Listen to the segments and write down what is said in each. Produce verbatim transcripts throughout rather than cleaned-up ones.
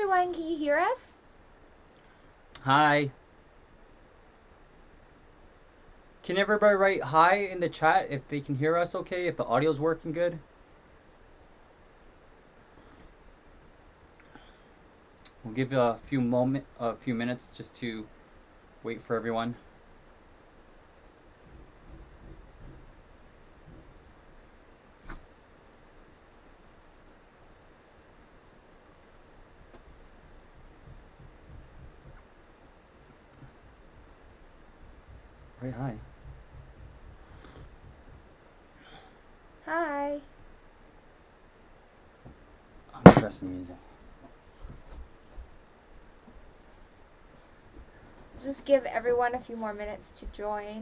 everyone, can you hear us? Hi. Can everybody write hi in the chat if they can hear us okay, if the audio's working good? We'll give you a few moment, a few minutes just to wait for everyone. Right, hi. Hi. I'm pressing music. Just give everyone a few more minutes to join.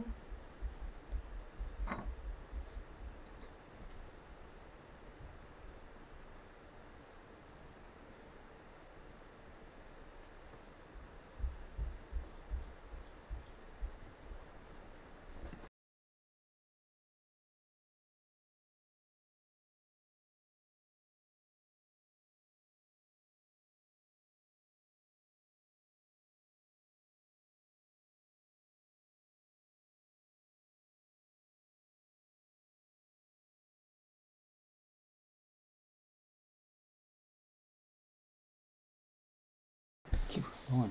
Keep going.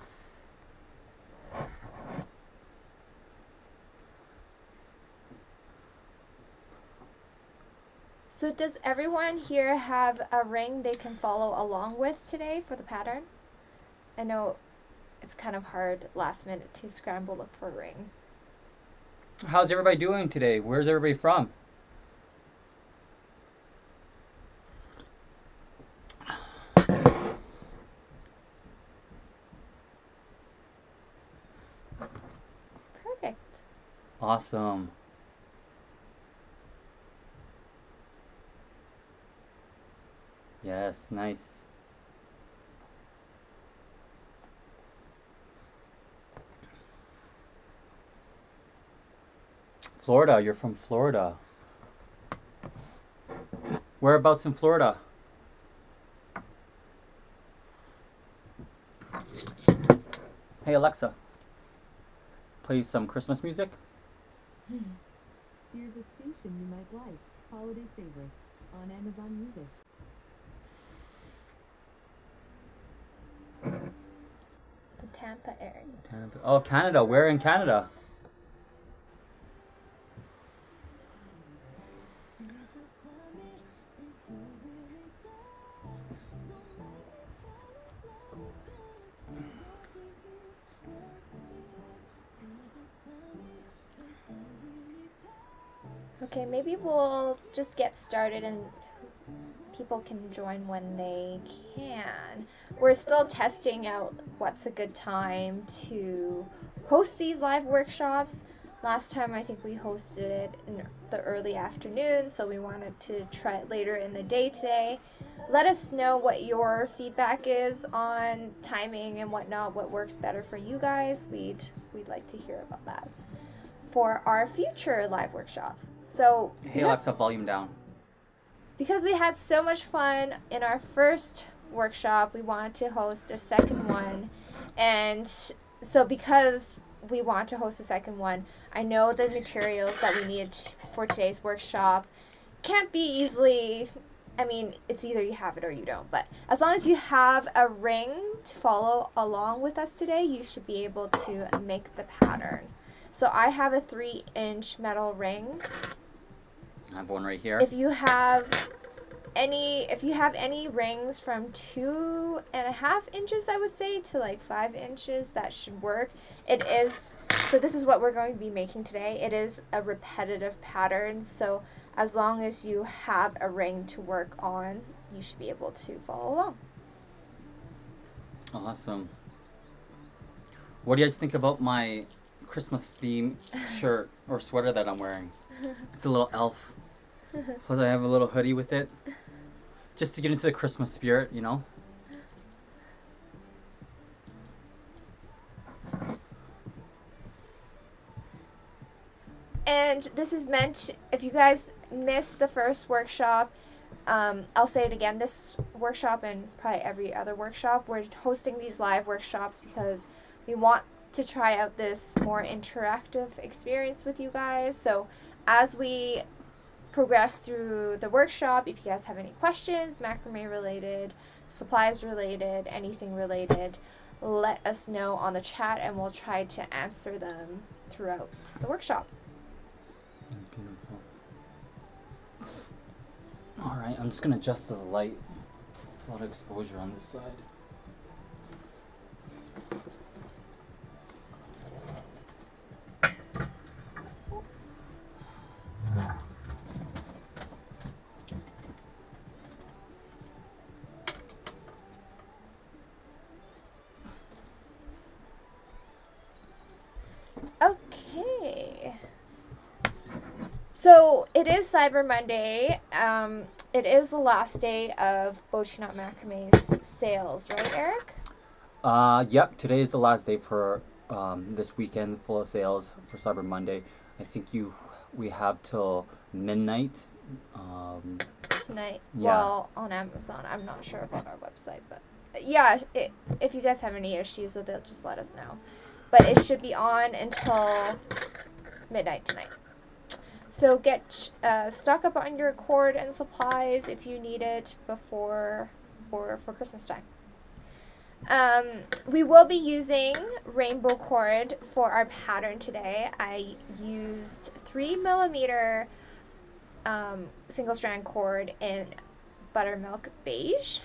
So does everyone here have a ring they can follow along with today for the pattern? I know it's kind of hard last minute to scramble look for a ring. How's everybody doing today? Where's everybody from? Perfect. Awesome. Yes, nice. Florida, you're from Florida. Whereabouts in Florida? Hey Alexa, play some Christmas music. Here's a station you might like. Holiday favorites on Amazon Music. The Tampa area. Canada. Oh, Canada. Where in Canada? Okay, maybe we'll just get started and people can join when they can. We're still testing out what's a good time to host these live workshops. Last time I think we hosted it in the early afternoon, so we wanted to try it later in the day today. Let us know what your feedback is on timing and whatnot, what works better for you guys. We'd we'd like to hear about that for our future live workshops. So Hey Alexa, volume down. Because we had so much fun in our first workshop, we wanted to host a second one. And so because we want to host a second one, I know the materials that we need for today's workshop can't be easily, I mean, it's either you have it or you don't. But as long as you have a ring to follow along with us today, you should be able to make the pattern. So I have a three inch metal ring. I have one right here. If you have any, if you have any rings from two and a half inches, I would say, to like five inches, that should work. It is, so this is what we're going to be making today. It is a repetitive pattern, so as long as you have a ring to work on, you should be able to follow along. Awesome. What do you guys think about my Christmas theme shirt or sweater that I'm wearing? It's a little elf. Plus I have a little hoodie with it. Just to get into the Christmas spirit, you know? And this is meant, if you guys missed the first workshop, Um, I'll say it again, this workshop and probably every other workshop, we're hosting these live workshops because we want to try out this more interactive experience with you guys. So as we progress through the workshop, if you guys have any questions, macrame related, supplies related, anything related, let us know on the chat and we'll try to answer them throughout the workshop. That's beautiful. All right, I'm just gonna adjust this light. A lot of exposure on this side. Okay. So it is Cyber Monday. Um, it is the last day of Bochiknot Macrame's sales, right, Eric? Uh, yep. Today is the last day for um, this weekend full of sales for Cyber Monday. I think you we have till midnight. Um, Tonight. Yeah. Well, on Amazon. I'm not sure about our website, but yeah, it, if you guys have any issues with it, just let us know. But it should be on until midnight tonight. So get uh, stock up on your cord and supplies if you need it before or for Christmas time. Um, we will be using rainbow cord for our pattern today. I used three millimeter um, single strand cord in buttermilk beige.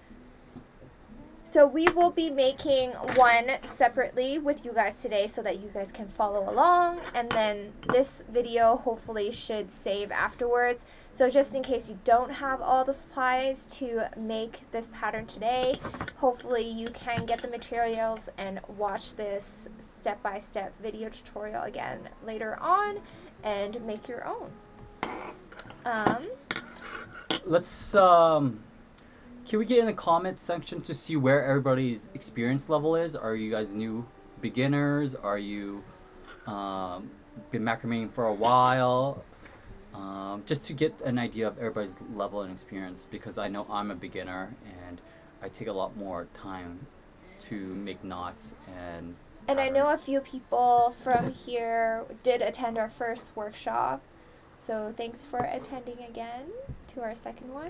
So we will be making one separately with you guys today so that you guys can follow along, and then this video hopefully should save afterwards. So just in case you don't have all the supplies to make this pattern today, hopefully you can get the materials and watch this step-by-step video tutorial again later on and make your own. Um, let's um. Can we get in the comment section to see where everybody's experience level is? Are you guys new beginners? Are you um, been macrameing for a while? Um, just to get an idea of everybody's level and experience, because I know I'm a beginner and I take a lot more time to make knots and and I know a patterns. few people from here did attend our first workshop, so thanks for attending again to our second one.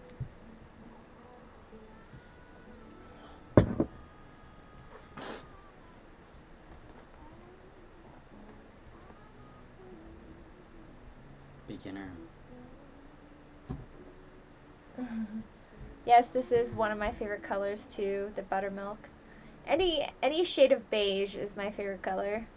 Beginner. Yes, this is one of my favorite colors too, the buttermilk. Any any shade of beige is my favorite color.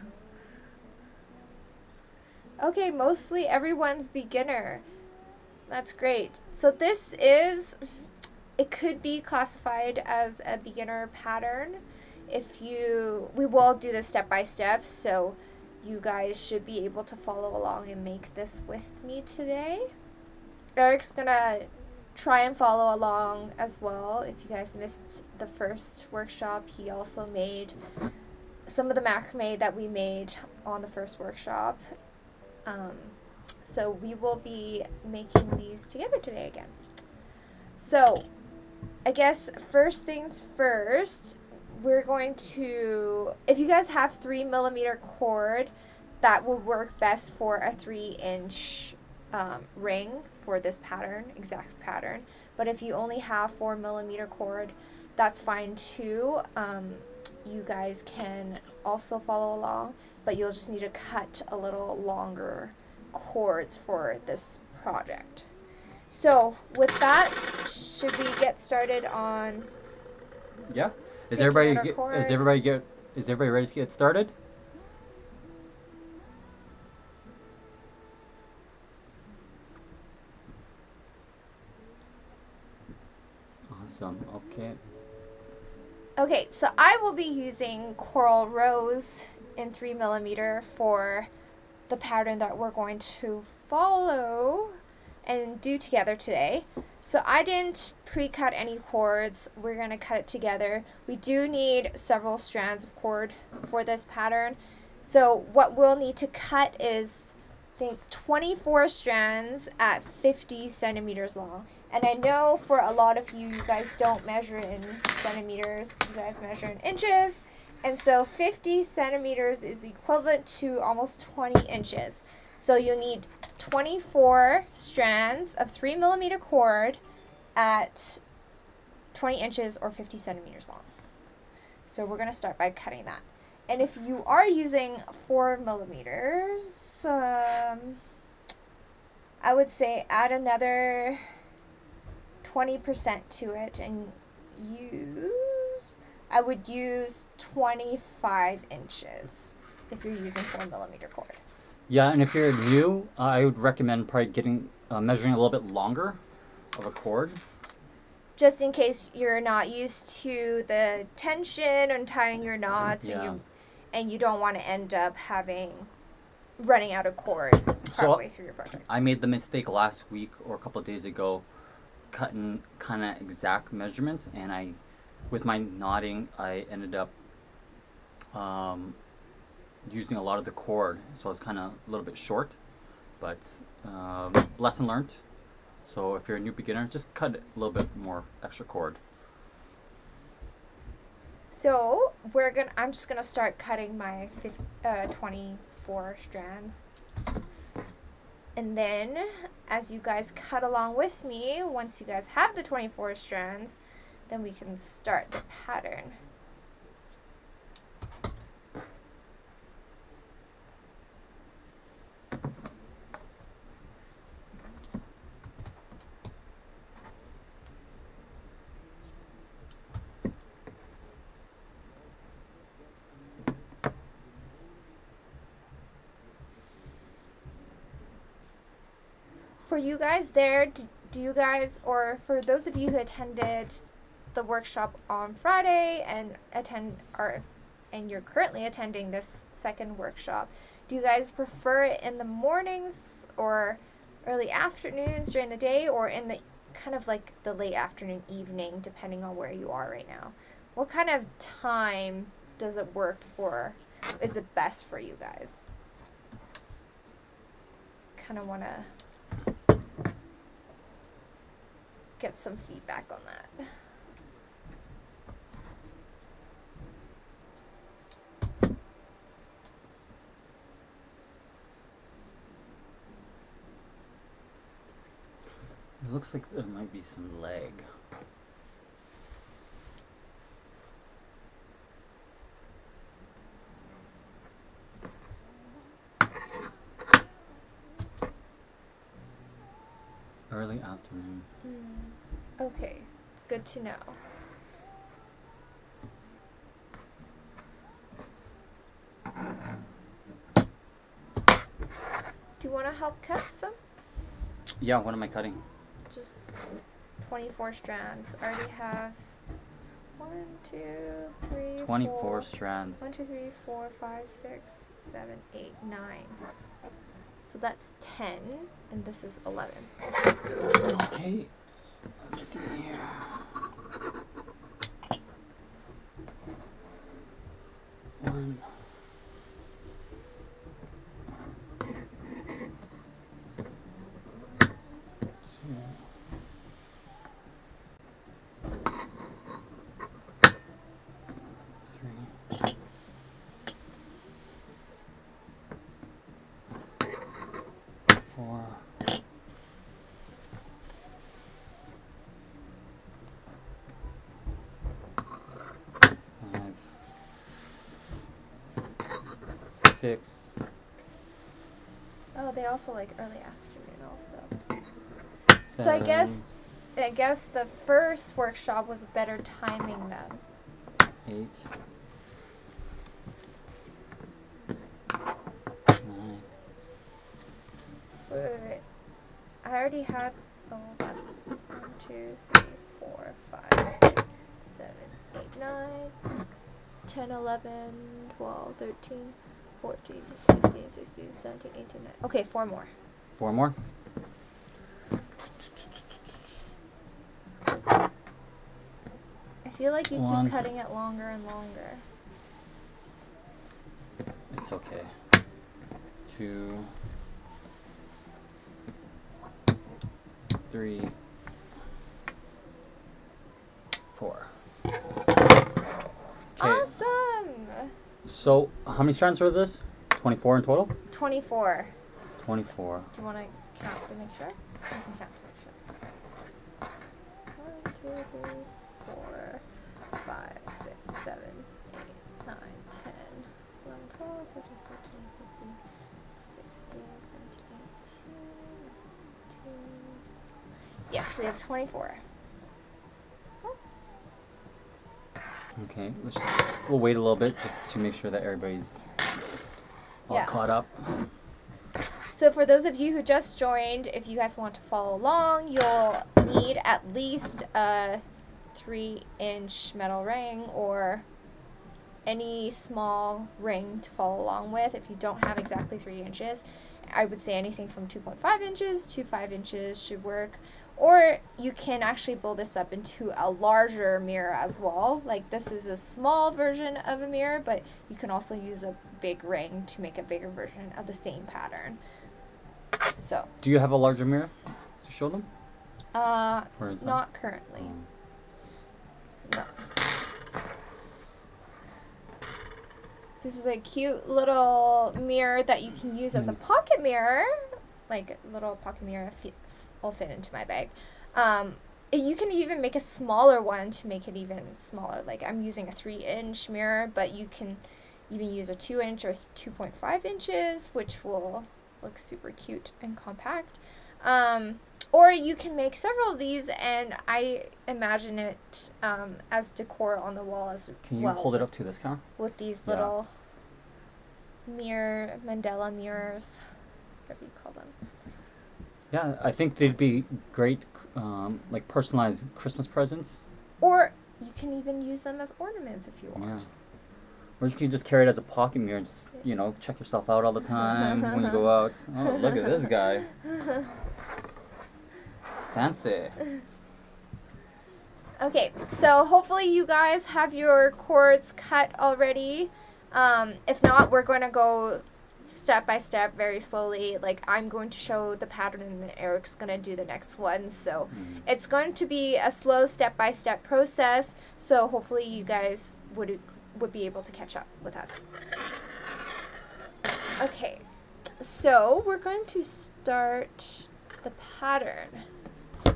Okay, mostly everyone's beginner. That's great. So this is, it could be classified as a beginner pattern. If you, we will do this step by step, so you guys should be able to follow along and make this with me today. Eric's gonna try and follow along as well. If you guys missed the first workshop, he also made some of the macrame that we made on the first workshop. Um, so we will be making these together today again. So I guess first things first, we're going to, if you guys have three millimeter cord, that will work best for a three inch um, ring for this pattern, exact pattern. But if you only have four millimeter cord, that's fine too. Um, you guys can also follow along, but you'll just need to cut a little longer cords for this project. So with that, should we get started on? Yeah. Is picking everybody out our get, cord? is everybody get is everybody ready to get started? Awesome. Okay. Okay, so I will be using Coral Rose in three millimeter for the pattern that we're going to follow and do together today. So I didn't pre-cut any cords. We're going to cut it together. We do need several strands of cord for this pattern. So what we'll need to cut is think twenty-four strands at fifty centimeters long. And I know for a lot of you, you guys don't measure in centimeters, you guys measure in inches. And so fifty centimeters is equivalent to almost twenty inches. So you'll need twenty-four strands of three millimeter cord at twenty inches or fifty centimeters long. So we're going to start by cutting that. And if you are using four millimeters, um, I would say add another twenty percent to it and use, I would use twenty-five inches if you're using four millimeter cord. Yeah, and if you're new, uh, I would recommend probably getting, uh, measuring a little bit longer of a cord. Just in case you're not used to the tension and tying your knots, Yeah. and you and you don't want to end up having running out of cord partway So through your project. I made the mistake last week or a couple of days ago, cutting kind of exact measurements, and I, with my knotting, I ended up um, using a lot of the cord, so it's kind of a little bit short, but um, lesson learned. So if you're a new beginner, just cut a little bit more extra cord. So we're gonna. I'm just gonna start cutting my fifty, uh, twenty-four strands, and then as you guys cut along with me, once you guys have the twenty-four strands, then we can start the pattern. For you guys there, do, do you guys, or for those of you who attended the workshop on Friday and attend, or and you're currently attending this second workshop, do you guys prefer it in the mornings or early afternoons during the day, or in the kind of like the late afternoon, evening, depending on where you are right now? What kind of time does it work for, is it best for you guys? Kind of want to get some feedback on that. It looks like there might be some lag. Early afternoon. Mm. Okay, it's good to know. Do you want to help cut some? Yeah, what am I cutting? Just twenty-four strands. I already have one, two, three, twenty-four four, strands. one, two, three, four, five, six, seven, eight, nine. So that's ten, and this is eleven. Okay, let's see here. One. Four. Five. Six. Oh, they also like early afternoon also. Seven. So I guess I guess the first workshop was better timing them. Eight. Nine. Wait, wait, wait. I already had oh that's one, two, three, four, five, six, seven, eight, nine, ten, eleven, twelve, thirteen, fourteen, fifteen, sixteen, seventeen, eighteen, nineteen. Okay, four more. Four more. I feel like you One. keep cutting it longer and longer. It's okay. Two. three, four. Okay. Awesome. So, how many strands are this? twenty-four in total? twenty-four. twenty-four. Do you want to count to make sure? You can count to make sure. One, two, three, four, five, six, seven, eight, nine, ten, eleven, twelve, thirteen, fourteen, fifteen, sixteen, seventeen, eighteen, nineteen. Yes, we have twenty-four. Okay, let's just, we'll wait a little bit just to make sure that everybody's all Yeah. caught up. So for those of you who just joined, if you guys want to follow along, you'll need at least a three inch metal ring or any small ring to follow along with. If you don't have exactly three inches, I would say anything from two point five inches to five inches should work. Or you can actually build this up into a larger mirror as well. Like this is a small version of a mirror, but you can also use a big ring to make a bigger version of the same pattern. So. Do you have a larger mirror to show them? Uh, Or is that- not currently. Um, No. This is a cute little mirror that you can use as a pocket mirror. Like a little pocket mirror fi- will fit into my bag. Um, you can even make a smaller one to make it even smaller. Like I'm using a three inch mirror, but you can even use a two inch or two point five inches, which will look super cute and compact. Um, or you can make several of these, and I imagine it um, as decor on the wall as Can you well. hold it up to this camera? With these Yeah. little mirror, mandala mirrors, whatever you call them. Yeah, I think they'd be great, um, like personalized Christmas presents. Or you can even use them as ornaments if you want. Yeah. Or you can just carry it as a pocket mirror and just, you know, check yourself out all the time when you go out. Oh, look at this guy. Fancy. Okay, so hopefully you guys have your cords cut already. Um, if not, we're going to go step by step very slowly. Like I'm going to show the pattern and then Eric's going to do the next one. So Mm. it's going to be a slow step by step process. So hopefully you guys would would be able to catch up with us. Okay, so we're going to start the pattern. You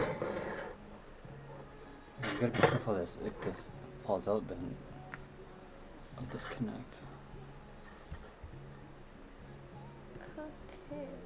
gotta be careful this. If this falls out, then I'll disconnect. Okay.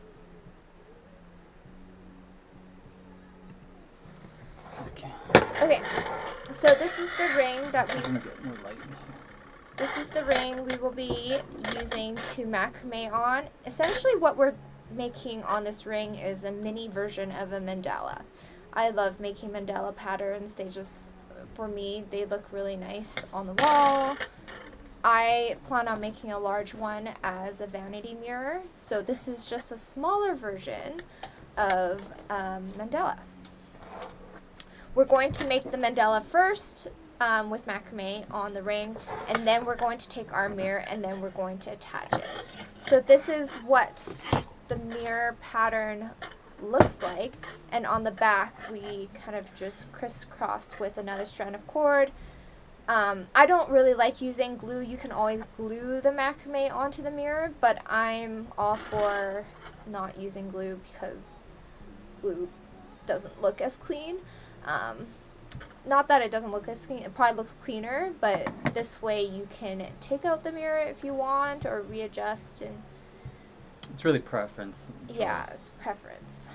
Okay. Okay, so this is the ring that I'm we gonna get more light now. This is the ring we will be using to macrame on. Essentially what we're making on this ring is a mini version of a mandala. I love making mandala patterns. They just, for me, they look really nice on the wall. I plan on making a large one as a vanity mirror. So this is just a smaller version of um, mandala. We're going to make the mandala first um, with macrame on the ring, and then we're going to take our mirror and then we're going to attach it. So this is what the mirror pattern looks like, and on the back we kind of just crisscross with another strand of cord. Um, I don't really like using glue. You can always glue the macrame onto the mirror, but I'm all for not using glue because glue doesn't look as clean. Um, not that it doesn't look as clean, it probably looks cleaner, but this way you can take out the mirror if you want or readjust, and It's really preference. yeah, choice. it's preference.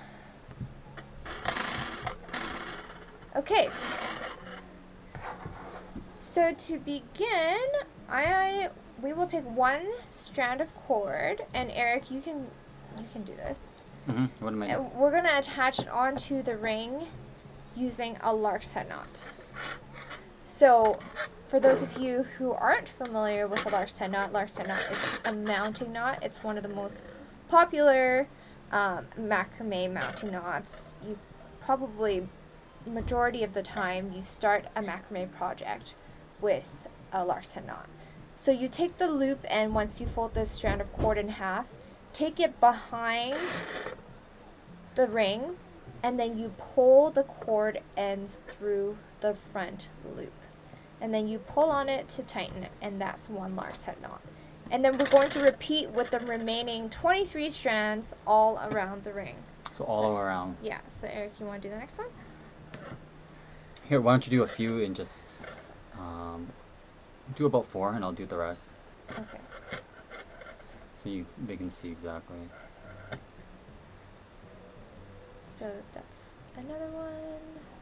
Okay. So to begin, I we will take one strand of cord, and Eric, you can you can do this. Mm-hmm. What am I doing? And we're gonna attach it onto the ring using a lark's head knot. So, for those of you who aren't familiar with a lark's head knot, lark's head knot is a mounting knot. It's one of the most popular um, macrame mounting knots. You probably, majority of the time, you start a macrame project with a lark's head knot. So you take the loop, and once you fold this strand of cord in half, take it behind the ring and then you pull the cord ends through the front loop. And then you pull on it to tighten it, and that's one lark's head knot. And then we're going to repeat with the remaining twenty-three strands all around the ring. So all So- around. Yeah, so Eric, you want to do the next one? Here, why don't you do a few and just um, do about four, and I'll do the rest, Okay. so you they can see exactly. So that's another one.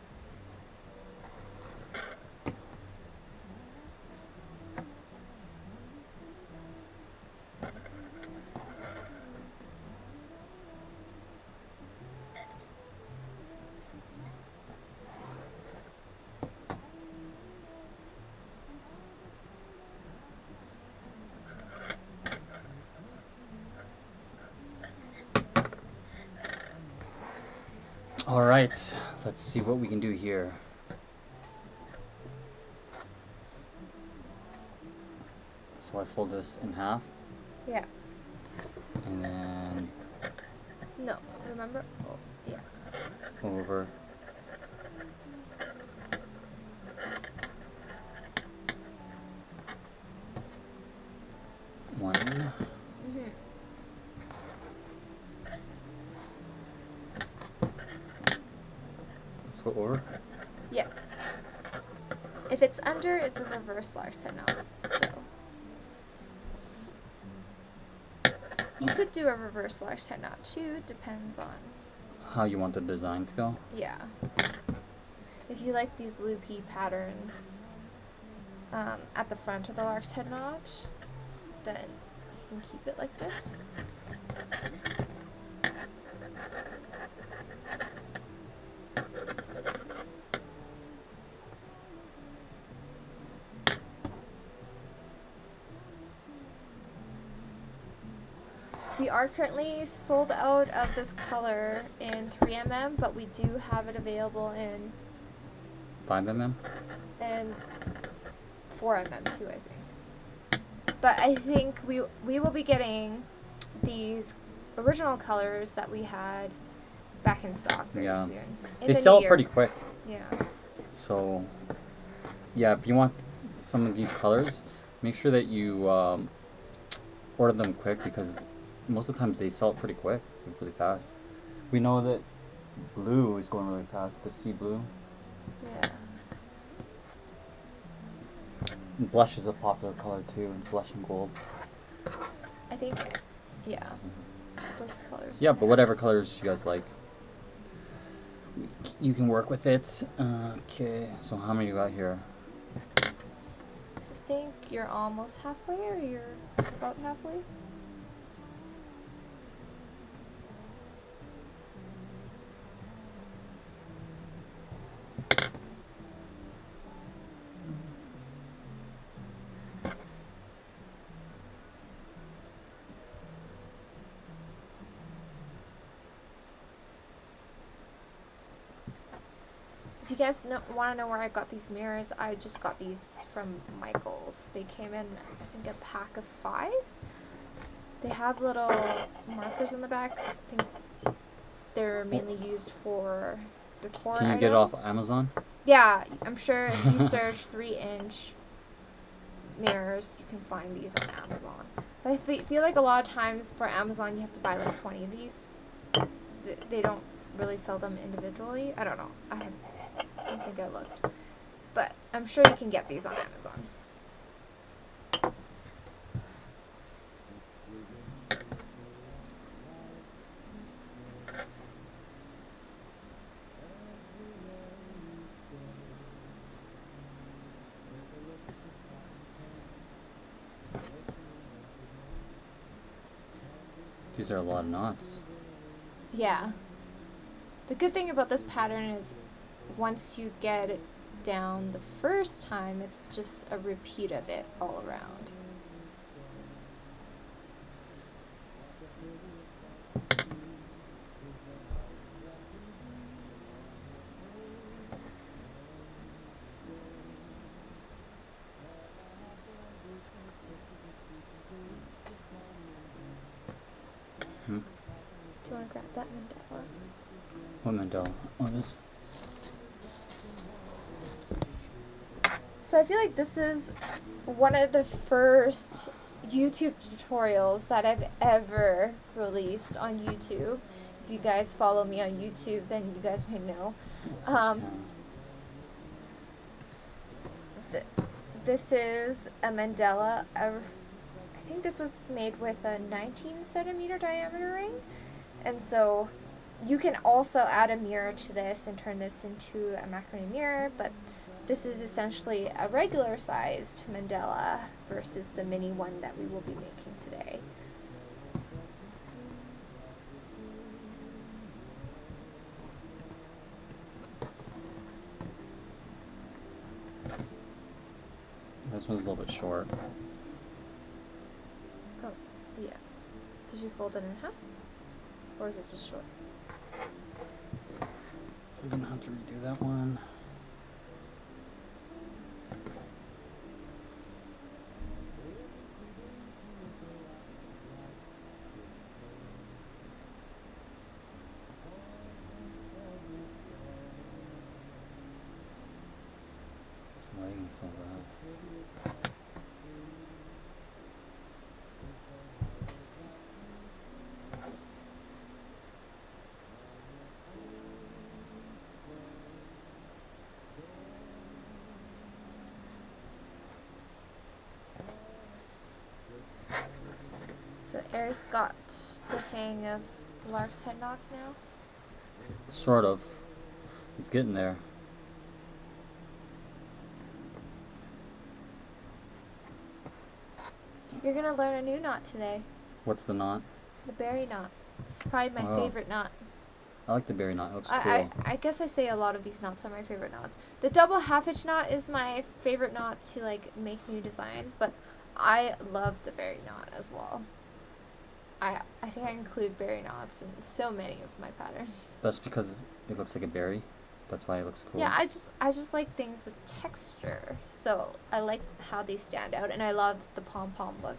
All right, let's see what we can do here. So I fold this in half, Yeah. and then No, remember? Oh, yeah. over. One. Mm-hmm. Let's go over. Yeah. If it's under, it's a reverse lark's head knot. So you could do a reverse lark's head knot too. Depends on. How you want the design to go? Yeah. If you like these loopy patterns um, at the front of the lark's head knot, then you can keep it like this. We are currently sold out of this color in three millimeter, but we do have it available in Five mm. and four millimeter too, I think. But I think we we will be getting these original colors that we had back in stock very Yeah. soon. In They the sell new it year. pretty quick. Yeah. So, yeah, if you want some of these colors, make sure that you um, order them quick, because most of the times they sell it pretty quick, really fast. We know that blue is going really fast, the sea blue. Yeah. And blush is a popular color too, and blush and gold. I think, yeah. Those colors. Yeah, are but nice. whatever colors you guys like, you can work with it. Uh, okay, so how many you got here? I think you're almost halfway, or you're about halfway. If you guys know, want to know where I got these mirrors, I just got these from Michael's. They came in, I think, a pack of five. They have little markers in the back. I think they're mainly used for decor Can you items. get it off Amazon? Yeah, I'm sure if you search three inch mirrors, you can find these on Amazon. But I fe- feel like a lot of times for Amazon, you have to buy like twenty of these. Th- They don't really sell them individually. I don't know. I have I don't think I looked. But I'm sure you can get these on Amazon. These are a lot of knots. Yeah. The good thing about this pattern is once you get it down the first time, it's just a repeat of it all around. Hmm. Do you want to grab that mandala? What mandala? Oh, this. So I feel like this is one of the first YouTube tutorials that I've ever released on YouTube. If you guys follow me on YouTube, then you guys may know. Um, th this is a mandala. A, I think this was made with a nineteen centimeter diameter ring. And so you can also add a mirror to this and turn this into a macrame mirror, but this is essentially a regular sized mandala versus the mini one that we will be making today. This one's a little bit short. Oh, yeah. Did you fold it in half? Or is it just short? I'm gonna have to redo that one. It's lagging so bad. So Eric's got the hang of Lark's head knots now. Sort of. It's getting there. You're gonna learn a new knot today. What's the knot? The berry knot. It's probably my Oh. favorite knot. I like the berry knot. It looks I, cool. I, I guess I say a lot of these knots are my favorite knots. The double half hitch knot is my favorite knot to like make new designs, but I love the berry knot as well. I I think I include berry knots in so many of my patterns. That's because it looks like a berry. That's why it looks cool. Yeah, I just I just like things with texture. So I like how they stand out, and I love the pom-pom look.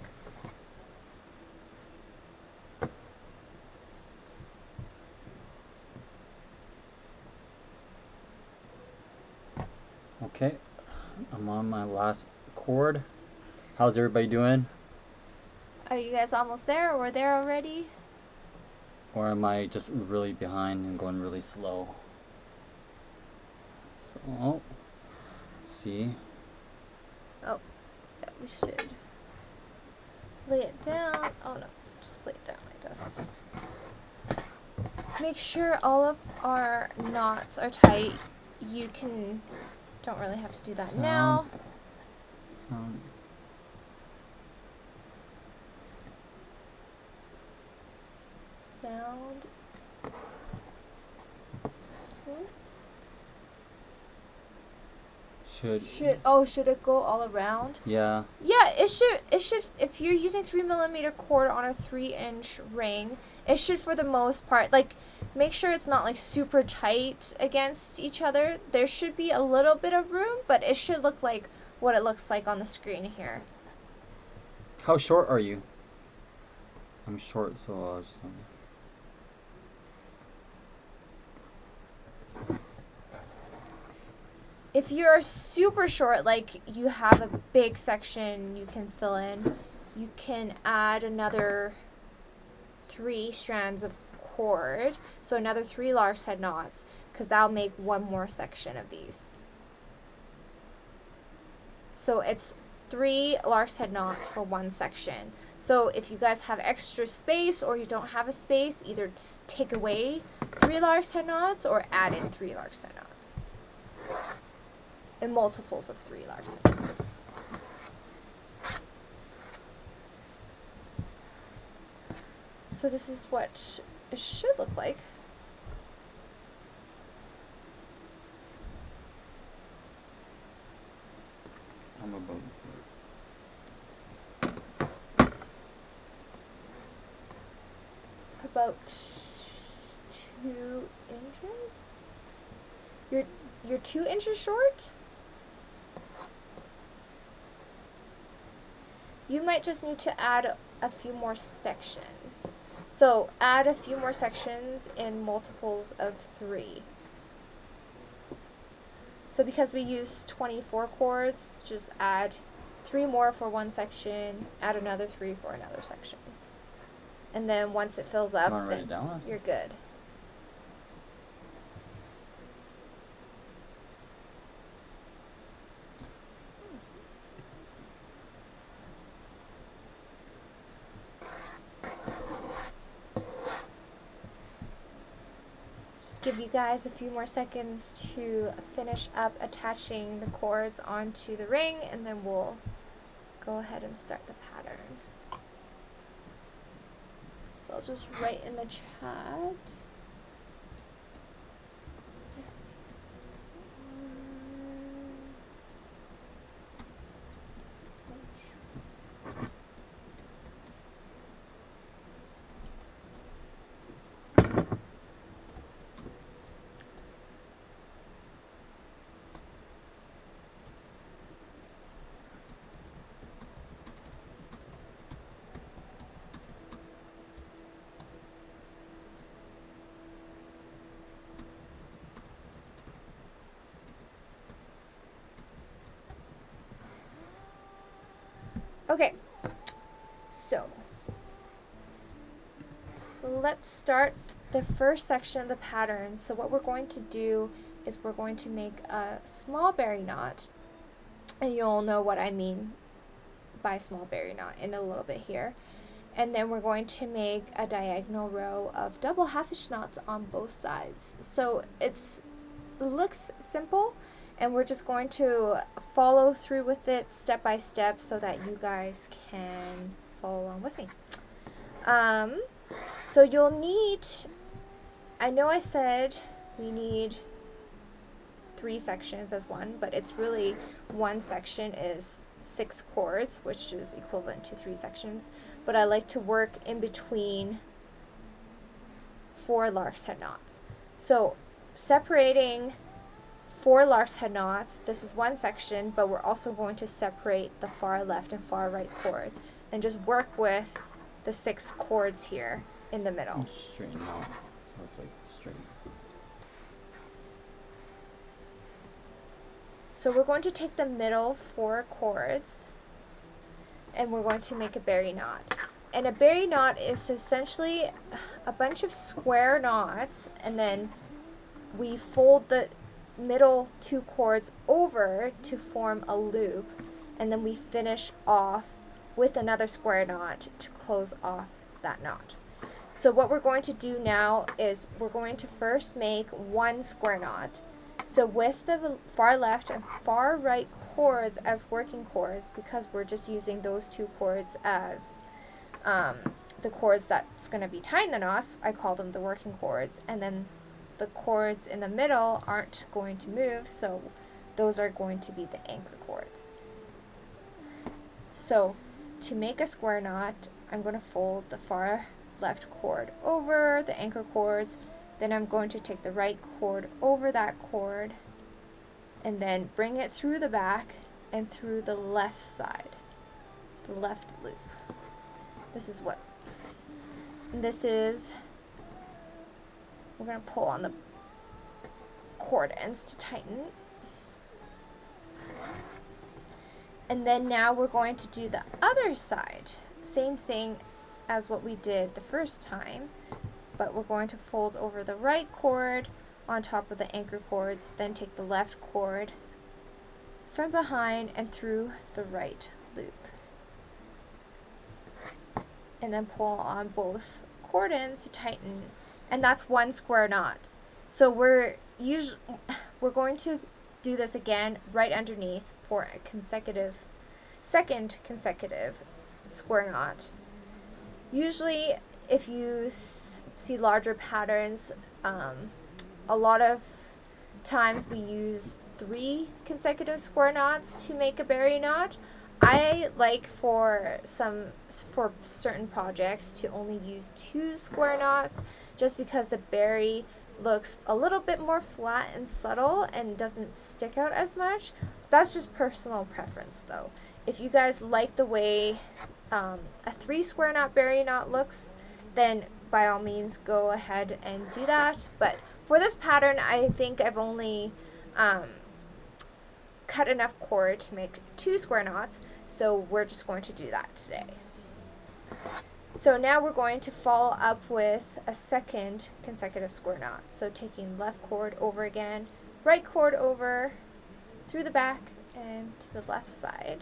Okay, I'm on my last cord. How's everybody doing? Are you guys almost there, or we're there already? Or am I just really behind and going really slow? So, oh, let's see. Oh, yeah, we should lay it down. Oh no, just lay it down like this. Make sure all of our knots are tight. You can, don't really have to do that now. Sound. Sound. Hmm? Should. Should oh should it go all around? Yeah. Yeah, it should. It should. If you're using three millimeter cord on a three inch ring, it should, for the most part, like, make sure it's not like super tight against each other. There should be a little bit of room, but it should look like what it looks like on the screen here. How short are you? I'm short, so I was just. If you're super short, like you have a big section you can fill in, you can add another three strands of cord, so another three lark's head knots, because that'll make one more section of these. So it's three lark's head knots for one section. So if you guys have extra space or you don't have a space, either take away three lark's head knots or add in three lark's head knots. In multiples of three lark's head knots. So this is what it should look like. I'm about. About two inches? You're you're two inches short? You might just need to add a few more sections. So add a few more sections in multiples of three. So because we use twenty-four cords, just add three more for one section, add another three for another section. And then once it fills up, You wanna write then it down? you're good. Just give you guys a few more seconds to finish up attaching the cords onto the ring, and then we'll go ahead and start the pattern. So I'll just write in the chat. Okay, so let's start the first section of the pattern. So what we're going to do is we're going to make a small berry knot, and you'll know what I mean by small berry knot in a little bit here. And then we're going to make a diagonal row of double half-inch knots on both sides. So it's it looks simple, and we're just going to follow through with it step by step so that you guys can follow along with me. Um, so you'll need, I know I said we need three sections as one, but it's really one section is six cords, which is equivalent to three sections. But I like to work in between four lark's head knots. So separating four lark's head knots, this is one section, but we're also going to separate the far left and far right cords and just work with the six cords here in the middle. Straighten out, so it's like straight. So we're going to take the middle four cords and we're going to make a berry knot. And a berry knot is essentially a bunch of square knots, and then we fold the middle two cords over to form a loop, and then we finish off with another square knot to close off that knot. So what we're going to do now is we're going to first make one square knot. So with the far left and far right cords as working cords, because we're just using those two cords as um, the cords that's going to be tying the knots, I call them the working cords, and then the cords in the middle aren't going to move, so those are going to be the anchor cords. So to make a square knot, I'm going to fold the far left cord over the anchor cords, then I'm going to take the right cord over that cord and then bring it through the back and through the left side, the left loop. This is what, this is, we're going to pull on the cord ends to tighten. And then now we're going to do the other side. Same thing as what we did the first time, but we're going to fold over the right cord on top of the anchor cords, then take the left cord from behind and through the right loop. And then pull on both cord ends to tighten. And that's one square knot. So we're usually we're going to do this again right underneath for a consecutive second consecutive square knot. Usually if you s see larger patterns, um, a lot of times we use three consecutive square knots to make a berry knot. I like for some for certain projects to only use two square knots, just because the berry looks a little bit more flat and subtle and doesn't stick out as much. That's just personal preference though. If you guys like the way um, a three square knot berry knot looks, then by all means go ahead and do that. But for this pattern, I think I've only um, cut enough cord to make two square knots, so we're just going to do that today. So now we're going to follow up with a second consecutive square knot. So taking left cord over again, right cord over, through the back and to the left side.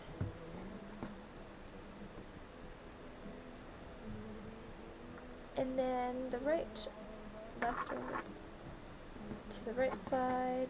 And then the right, left over to the right side.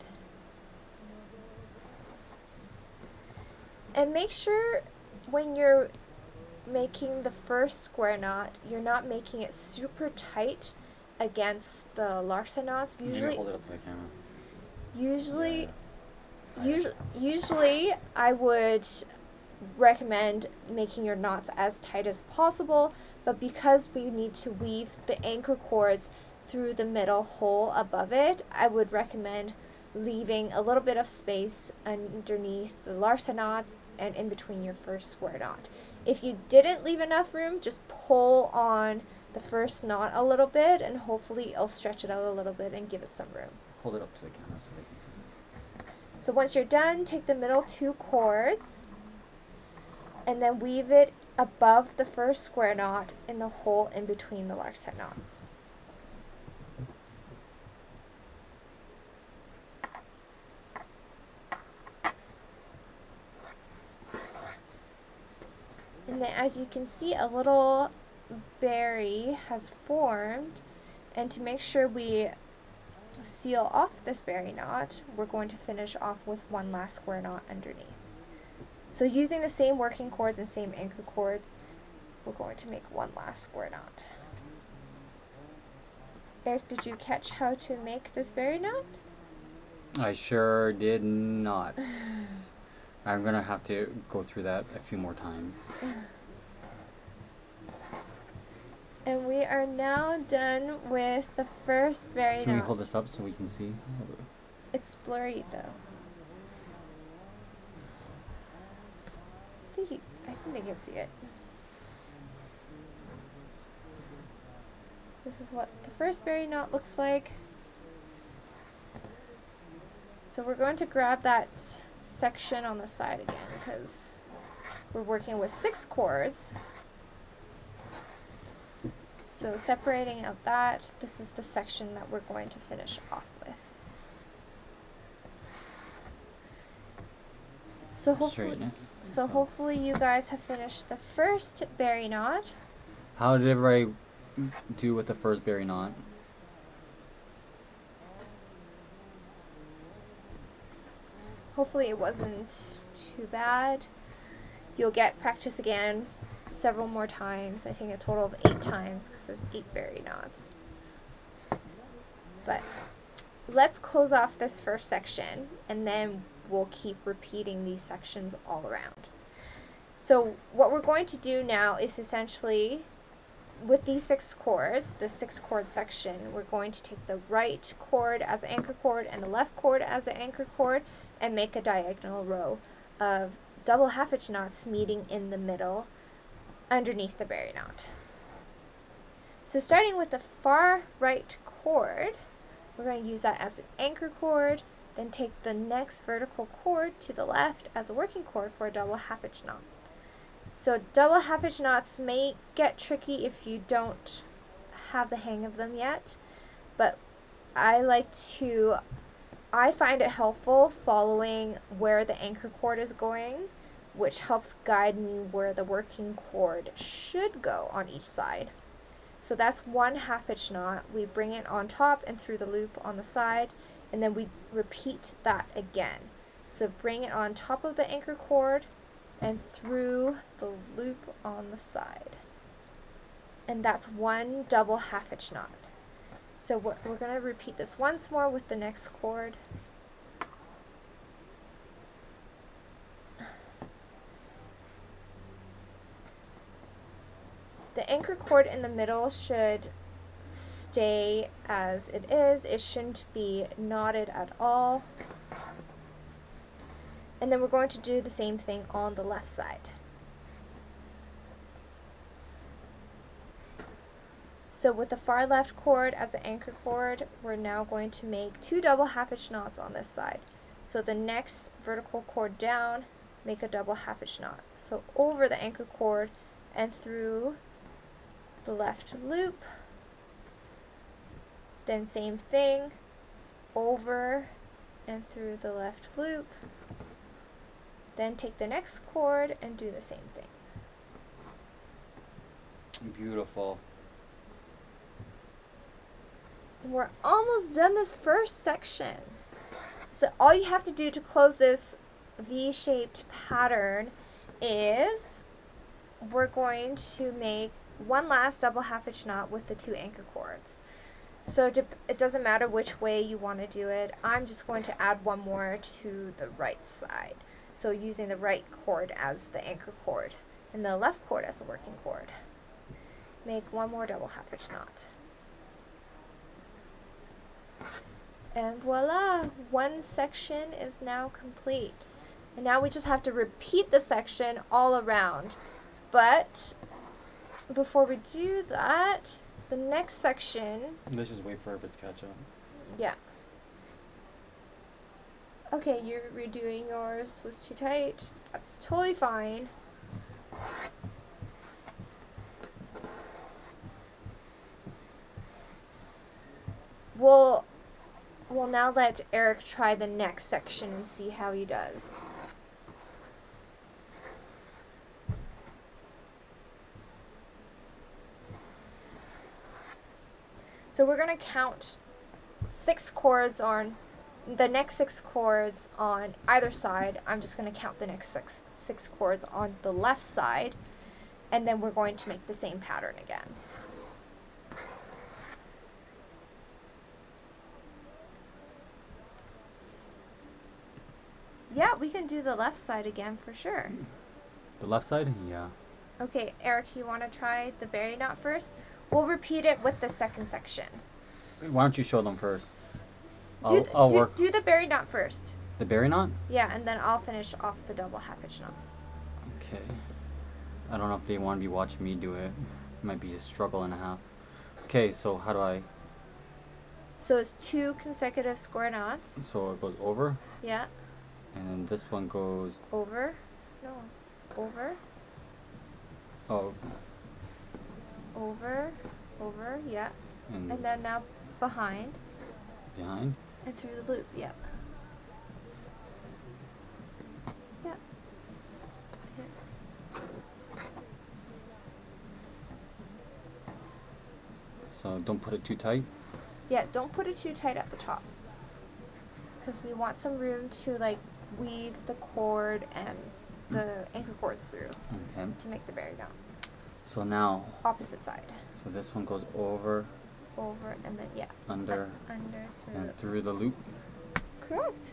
And make sure when you're making the first square knot, you're not making it super tight against the larsa knots. Usually, hold it up to the camera. Usually, Yeah. usually, usually I would recommend making your knots as tight as possible, but because we need to weave the anchor cords through the middle hole above it, I would recommend leaving a little bit of space underneath the larsa knots and in between your first square knot. If you didn't leave enough room, just pull on the first knot a little bit and hopefully it'll stretch it out a little bit and give it some room. Hold it up to the camera so they can see. So once you're done, take the middle two cords and then weave it above the first square knot in the hole in between the larsa knots. And then as you can see, a little berry has formed, and to make sure we seal off this berry knot, we're going to finish off with one last square knot underneath. So using the same working cords and same anchor cords, we're going to make one last square knot. Eric, did you catch how to make this berry knot? I sure did not. I'm gonna have to go through that a few more times. And we are now done with the first berry knot. Can we hold this up so we can see? It's blurry though. I think, you, I think they can see it. This is what the first berry knot looks like. So we're going to grab that section on the side again because we're working with six cords. So separating out that, this is the section that we're going to finish off with. So hopefully, so hopefully you guys have finished the first berry knot. How did everybody do with the first berry knot? Hopefully it wasn't too bad. You'll get practice again several more times. I think a total of eight times because there's eight berry knots. But let's close off this first section and then we'll keep repeating these sections all around. So what we're going to do now is essentially with these six cords, the six chord section, we're going to take the right cord as an anchor cord and the left cord as an anchor cord and make a diagonal row of double half hitch knots meeting in the middle underneath the berry knot. So starting with the far right cord, we're going to use that as an anchor cord, then take the next vertical cord to the left as a working cord for a double half hitch knot. So double half hitch knots may get tricky if you don't have the hang of them yet, but I like to, I find it helpful following where the anchor cord is going, which helps guide me where the working cord should go on each side. So that's one half hitch knot. We bring it on top and through the loop on the side, and then we repeat that again. So bring it on top of the anchor cord and through the loop on the side. And that's one double half hitch knot. So we're, we're going to repeat this once more with the next cord. The anchor cord in the middle should stay as it is. It shouldn't be knotted at all. And then we're going to do the same thing on the left side. So with the far left cord as the anchor cord, we're now going to make two double half hitch knots on this side. So the next vertical cord down, make a double half hitch knot. So over the anchor cord and through the left loop. Then same thing, over and through the left loop. Then take the next cord and do the same thing. Beautiful. We're almost done this first section. So all you have to do to close this V-shaped pattern is we're going to make one last double half hitch knot with the two anchor cords. So it doesn't matter which way you want to do it. I'm just going to add one more to the right side. So using the right cord as the anchor cord and the left cord as the working cord. Make one more double half hitch knot. And voila, one section is now complete. And now we just have to repeat the section all around. But before we do that, the next section... Let's just wait for it to catch up. Yeah. Okay, you're redoing yours was too tight. That's totally fine. We'll, we'll now let Eric try the next section and see how he does. So we're going to count six cords on the next six cords on either side. I'm just going to count the next six, six cords on the left side, and then we're going to make the same pattern again. Yeah, we can do the left side again for sure. The left side? Yeah. Okay, Eric, you want to try the berry knot first? We'll repeat it with the second section. Why don't you show them first? I'll, Do, th I'll do, work. do the berry knot first. The berry knot? Yeah, and then I'll finish off the double half hitch knots. Okay. I don't know if they want to be watching me do it. It might be a struggle and a half. Okay, so how do I... So it's two consecutive square knots. So it goes over, Yeah. and then this one goes... Over. No. Over. Oh, Over. Over. Yeah. and, And then now behind behind. and through the loop. Yep. Yeah. So don't put it too tight. Yeah, don't put it too tight at the top. Because we want some room to like weave the cord ends, the anchor cords through Okay. to make the berry knot. So now, Opposite side. so this one goes over, Over and then, yeah. under, Uh, under, through. and through the loop. Correct.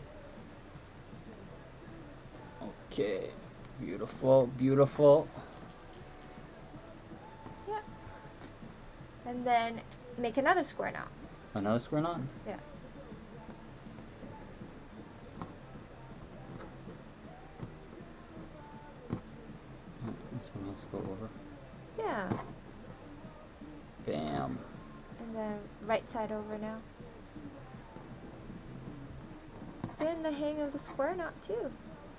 Okay. Beautiful, beautiful. Yeah. And then make another square knot. Another square knot? Yeah. This one has to go over. Yeah. Bam. And then right side over now. Getting the hang of the square knot too.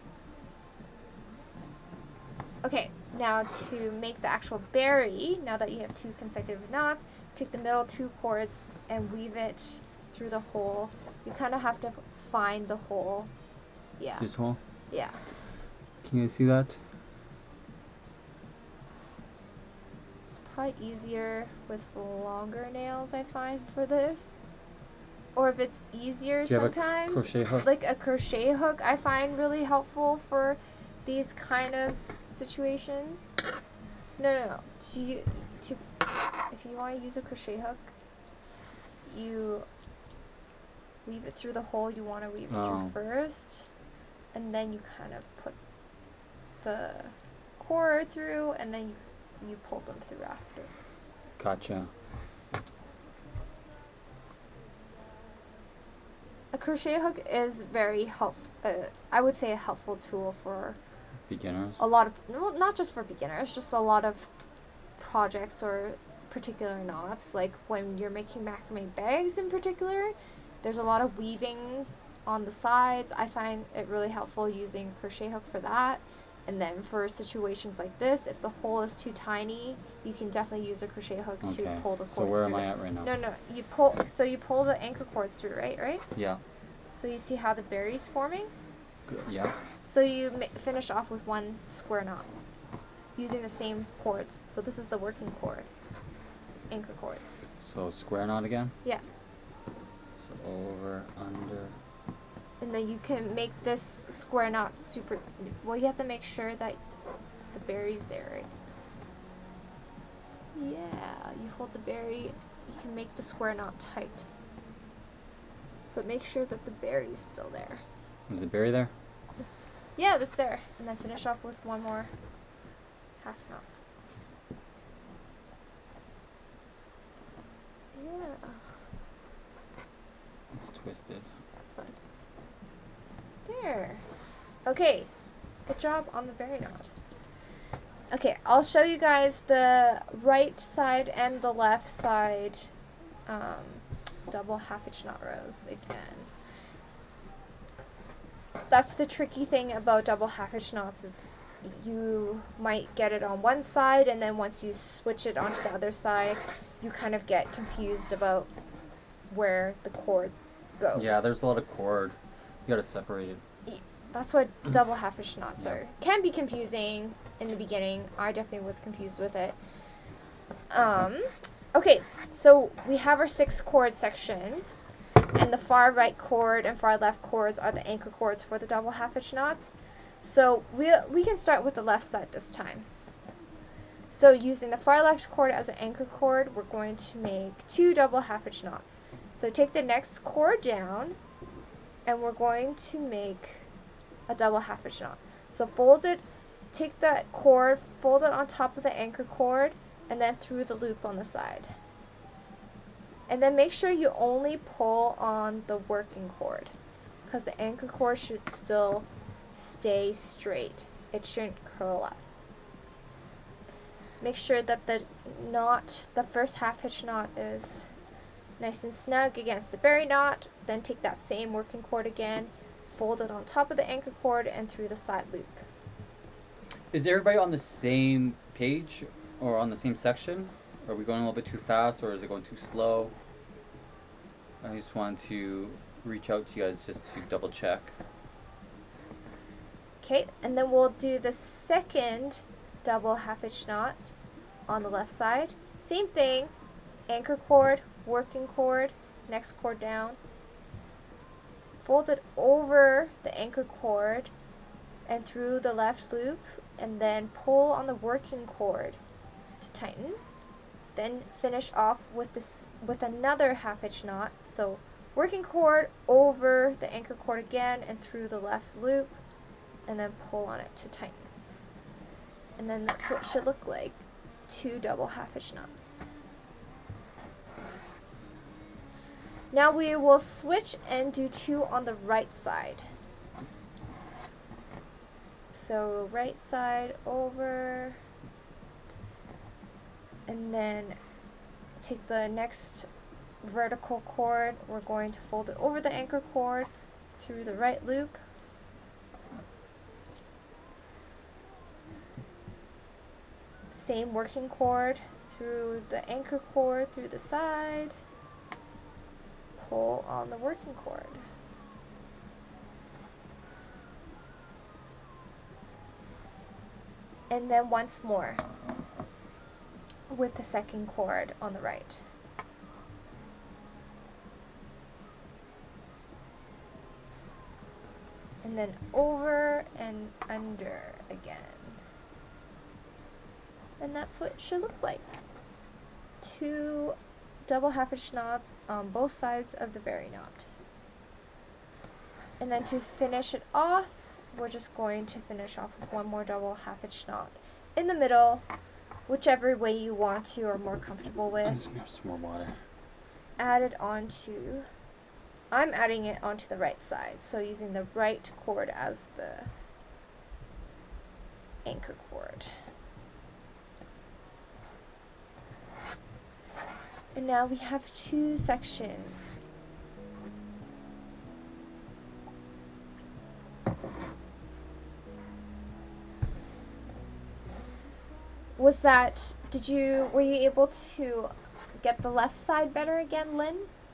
Okay, now to make the actual berry, now that you have two consecutive knots, take the middle two cords and weave it through the hole. You kind of have to find the hole. Yeah. This hole? Yeah. Can you see that? It's probably easier with longer nails, I find, for this. Or if it's easier Do you have a sometimes, crochet hook? like a crochet hook, I find really helpful for these kind of situations. No, no, no. To, to, if you want to use a crochet hook, you weave it through the hole you want to weave it Oh. through first, and then you kind of put the cord through, and then you you pull them through after. Gotcha. A crochet hook is very helpful. Uh, I would say a helpful tool for Beginners. a lot of, well, not just for beginners, just a lot of projects or particular knots. Like when you're making macrame bags in particular, there's a lot of weaving on the sides. I find it really helpful using a crochet hook for that. And then for situations like this, if the hole is too tiny, you can definitely use a crochet hook Okay. to pull the cords So where am through. I at right now? No, no, you pull. So you pull the anchor cords through, right? Right. Yeah. So you see how the berry's forming. Good. Yeah. So you ma- finish off with one square knot using the same cords. So this is the working cord, anchor cords. So square knot again. Yeah. So over, under. And then you can make this square knot super, well, you have to make sure that the berry's there, right? Yeah, you hold the berry, you can make the square knot tight. But make sure that the berry's still there. Is the berry there? Yeah, that's there. And then finish off with one more half knot. Yeah. It's twisted. That's fine. There. Okay. Good job on the berry knot. Okay, I'll show you guys the right side and the left side um, double half hitch knot rows again. That's the tricky thing about double half hitch knots is you might get it on one side, and then once you switch it onto the other side, you kind of get confused about where the cord goes. Yeah, there's a lot of cord. You gotta separate it. That's what double half hitch knots are. Can be confusing in the beginning. I definitely was confused with it. Um, okay, so we have our six chord section, and the far right chord and far left chords are the anchor chords for the double half hitch knots. So we we can start with the left side this time. So using the far left chord as an anchor chord, we're going to make two double half hitch knots. So take the next chord down, and we're going to make a double half hitch knot. So fold it, take that cord, fold it on top of the anchor cord, and then through the loop on the side. And then make sure you only pull on the working cord, because the anchor cord should still stay straight. It shouldn't curl up. Make sure that the knot, the first half hitch knot, is nice and snug against the berry knot. Then take that same working cord again, fold it on top of the anchor cord and through the side loop. Is everybody on the same page or on the same section? Are we going a little bit too fast, or is it going too slow? I just want to reach out to you guys just to double check. Okay, and then we'll do the second double half hitch knot on the left side. Same thing, anchor cord, working cord, next cord down. Fold it over the anchor cord and through the left loop, and then pull on the working cord to tighten. Then finish off with this with another half hitch knot. So working cord over the anchor cord again and through the left loop, and then pull on it to tighten. And then that's what it should look like. Two double half hitch knots. Now we will switch and do two on the right side. So right side over, and then take the next vertical cord. We're going to fold it over the anchor cord through the right loop. Same working cord through the anchor cord through the side. Pull on the working cord. And then once more with the second cord on the right. And then over and under again. And that's what it should look like. Two double half hitch knots on both sides of the berry knot. And then to finish it off, we're just going to finish off with one more double half hitch knot in the middle, whichever way you want to or more comfortable with. Let's grab some more water. Add it onto, I'm adding it onto the right side, so using the right cord as the anchor cord. And now we have two sections. Was that, did you, were you able to get the left side better again, Lynn?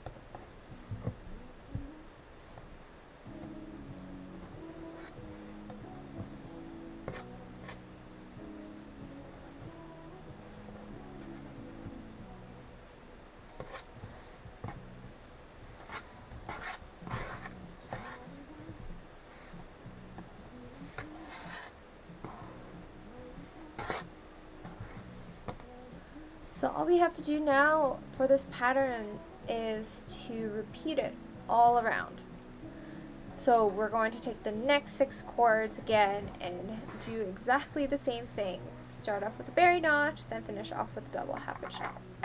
So all we have to do now for this pattern is to repeat it all around. So we're going to take the next six cords again and do exactly the same thing. Start off with a berry knot, then finish off with double half inch knots.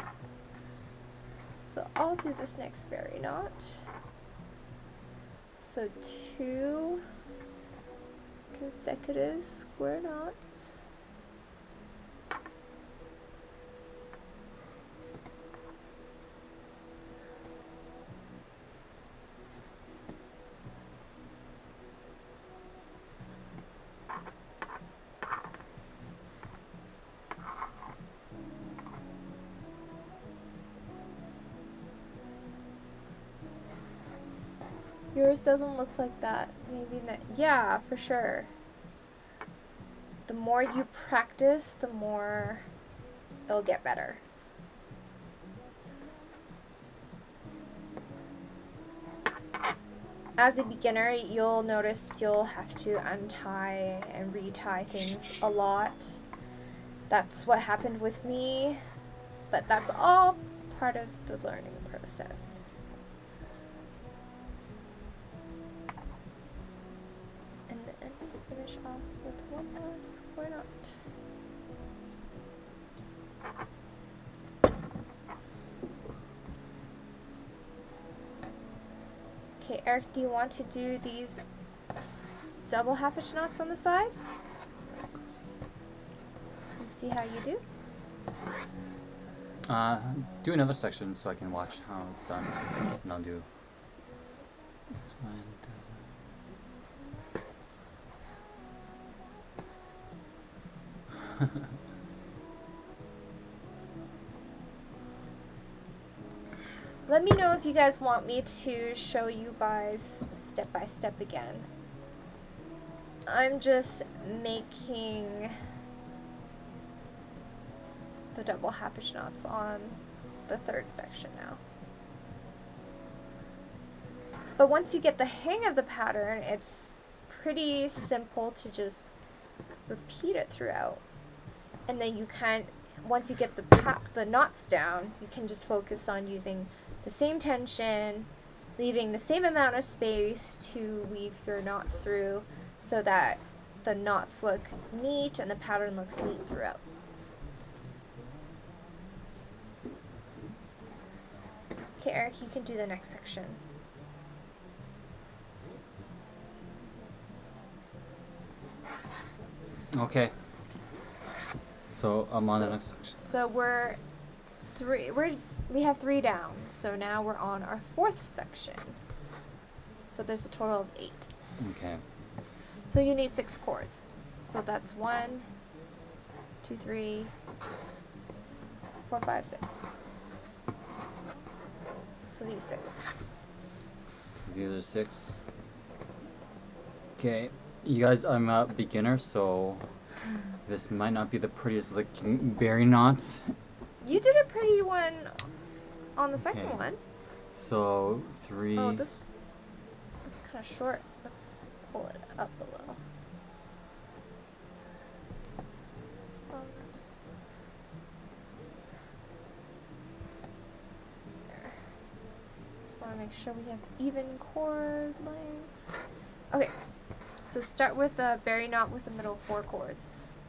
So I'll do this next berry knot. So two consecutive square knots. Yours doesn't look like that. Maybe that, yeah, for sure. The more you practice, the more it'll get better. As a beginner, you'll notice you'll have to untie and retie things a lot. That's what happened with me, but that's all part of the learning process. Finish off with one last square knot. Okay, Eric, do you want to do these double half inch knots on the side? And see how you do? Uh, do another section so I can watch how it's done, and I'll do this one. Let me know if you guys want me to show you guys step by step again. I'm just making the double half inch knots on the third section now. But once you get the hang of the pattern, it's pretty simple to just repeat it throughout. And then you can, once you get the pa the knots down, you can just focus on using the same tension, leaving the same amount of space to weave your knots through so that the knots look neat and the pattern looks neat throughout. Okay, Eric, you can do the next section. Okay. So I'm on so, the next section. So we're three. We're we have three down. So now we're on our fourth section. So there's a total of eight. Okay. So you need six cords. So that's one, two, three, four, five, six. So these six. The other six. Okay. You guys, I'm a beginner, so this might not be the prettiest looking berry knots. You did a pretty one on the second Okay. one. So three. Oh, this, this is kind of short. Let's pull it up a little. Um, there. Just want to make sure we have even cord length. Okay, so start with the berry knot with the middle four cords.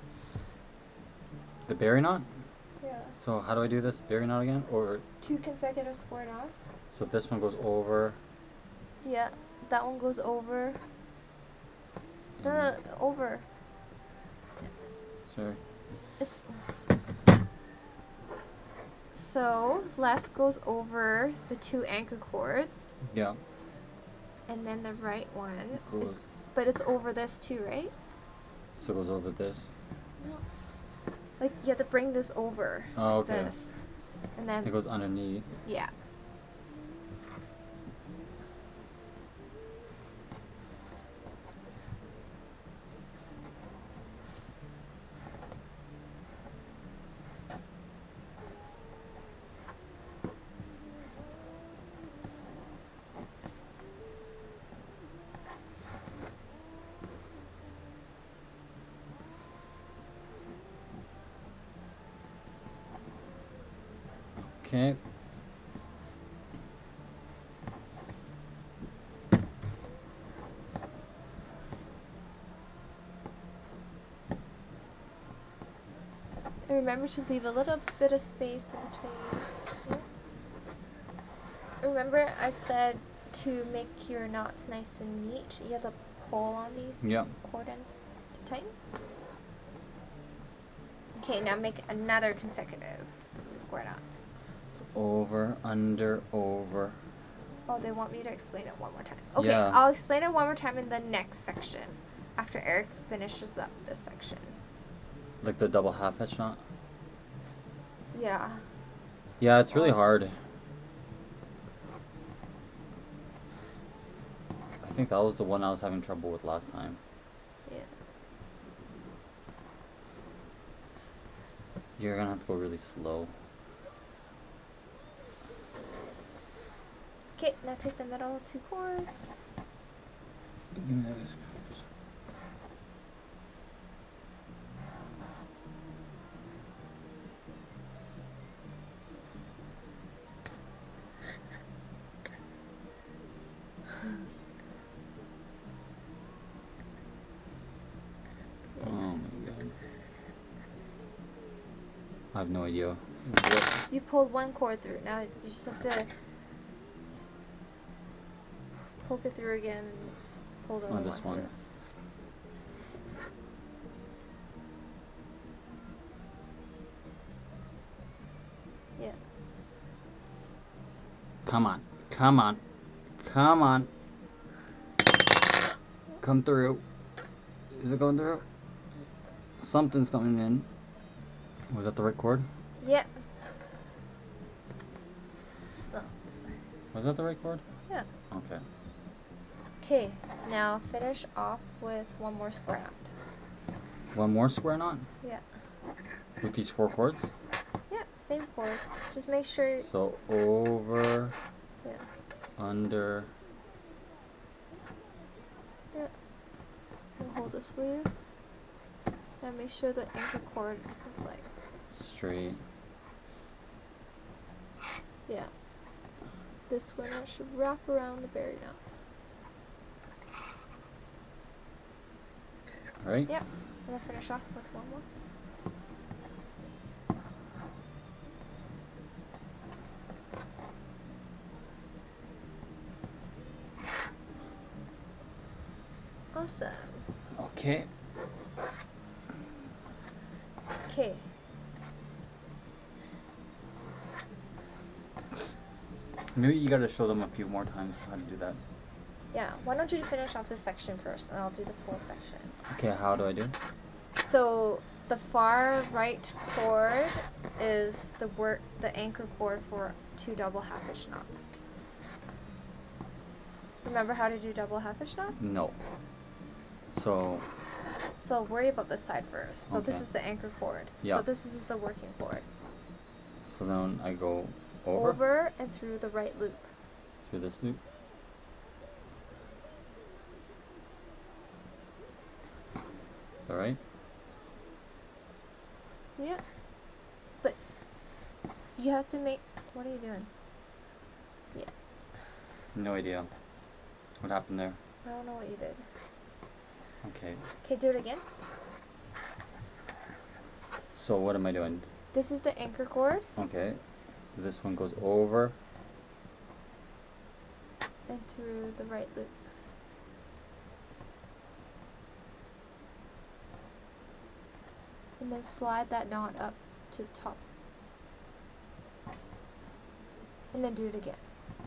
The berry knot? Yeah. So how do I do this? Berry knot again? Or Two consecutive square knots. so this one goes over. Yeah, that one goes over. No, no, and- no, over. Sorry. It's So left goes over the two anchor cords, Yeah. and then the right one Goes. is, but it's over this too, right? So it goes over this. Like you have to bring this over Oh, okay. this, and then It goes underneath. yeah. Okay. And remember to leave a little bit of space in between. Yeah. Remember I said to make your knots nice and neat, you have to pull on these Yeah. cord ends to tighten. Okay, now make another consecutive square knot. Over, under, over. Oh, they want me to explain it one more time. Okay, Yeah. I'll explain it one more time in the next section, after Eric finishes up this section. Like the double half hitch knot. Yeah. Yeah, it's really Oh. hard. I think that was the one I was having trouble with last time. Yeah. You're gonna have to go really slow. Okay, now take the middle two cords. Oh my god. I have no idea. What? You pulled one cord through. Now you just have to s- poke it through again and pull the Oh, other this one one. through. Yeah. Come on. Come on. Come on. Come through. Is it going through? Something's coming in. Was that the right cord? Yep. Oh. Was that the right cord? Yeah. Okay. Okay, now finish off with one more square knot. One more square knot Yeah. with these four cords. Yeah, same cords. Just make sure. So over, Yeah. under. Yeah. I'll hold this for you. And make sure the anchor cord is like. Straight. Yeah. This square knot should wrap around the berry knot. All right. Yep. And then finish off with one more. Awesome. Okay. Okay. Maybe you gotta show them a few more times how to do that. Yeah. Why don't you finish off this section first, and I'll do the full section. Okay, how do I do? So the far right cord is the work, the anchor cord for two double half hitch knots. Remember how to do double half hitch knots? No. So, So worry about this side first. So this Okay. is the anchor cord. Yeah. So this is the working cord. so then I go over, Over and through the right loop. through this loop. All right. Yeah. But you have to make. What are you doing? Yeah. No idea. What happened there? I don't know what you did. Okay. Okay, do it again. So what am I doing? This is the anchor cord, Okay. So this one goes over. and through the right loop. And then slide that knot up to the top. And then do it again.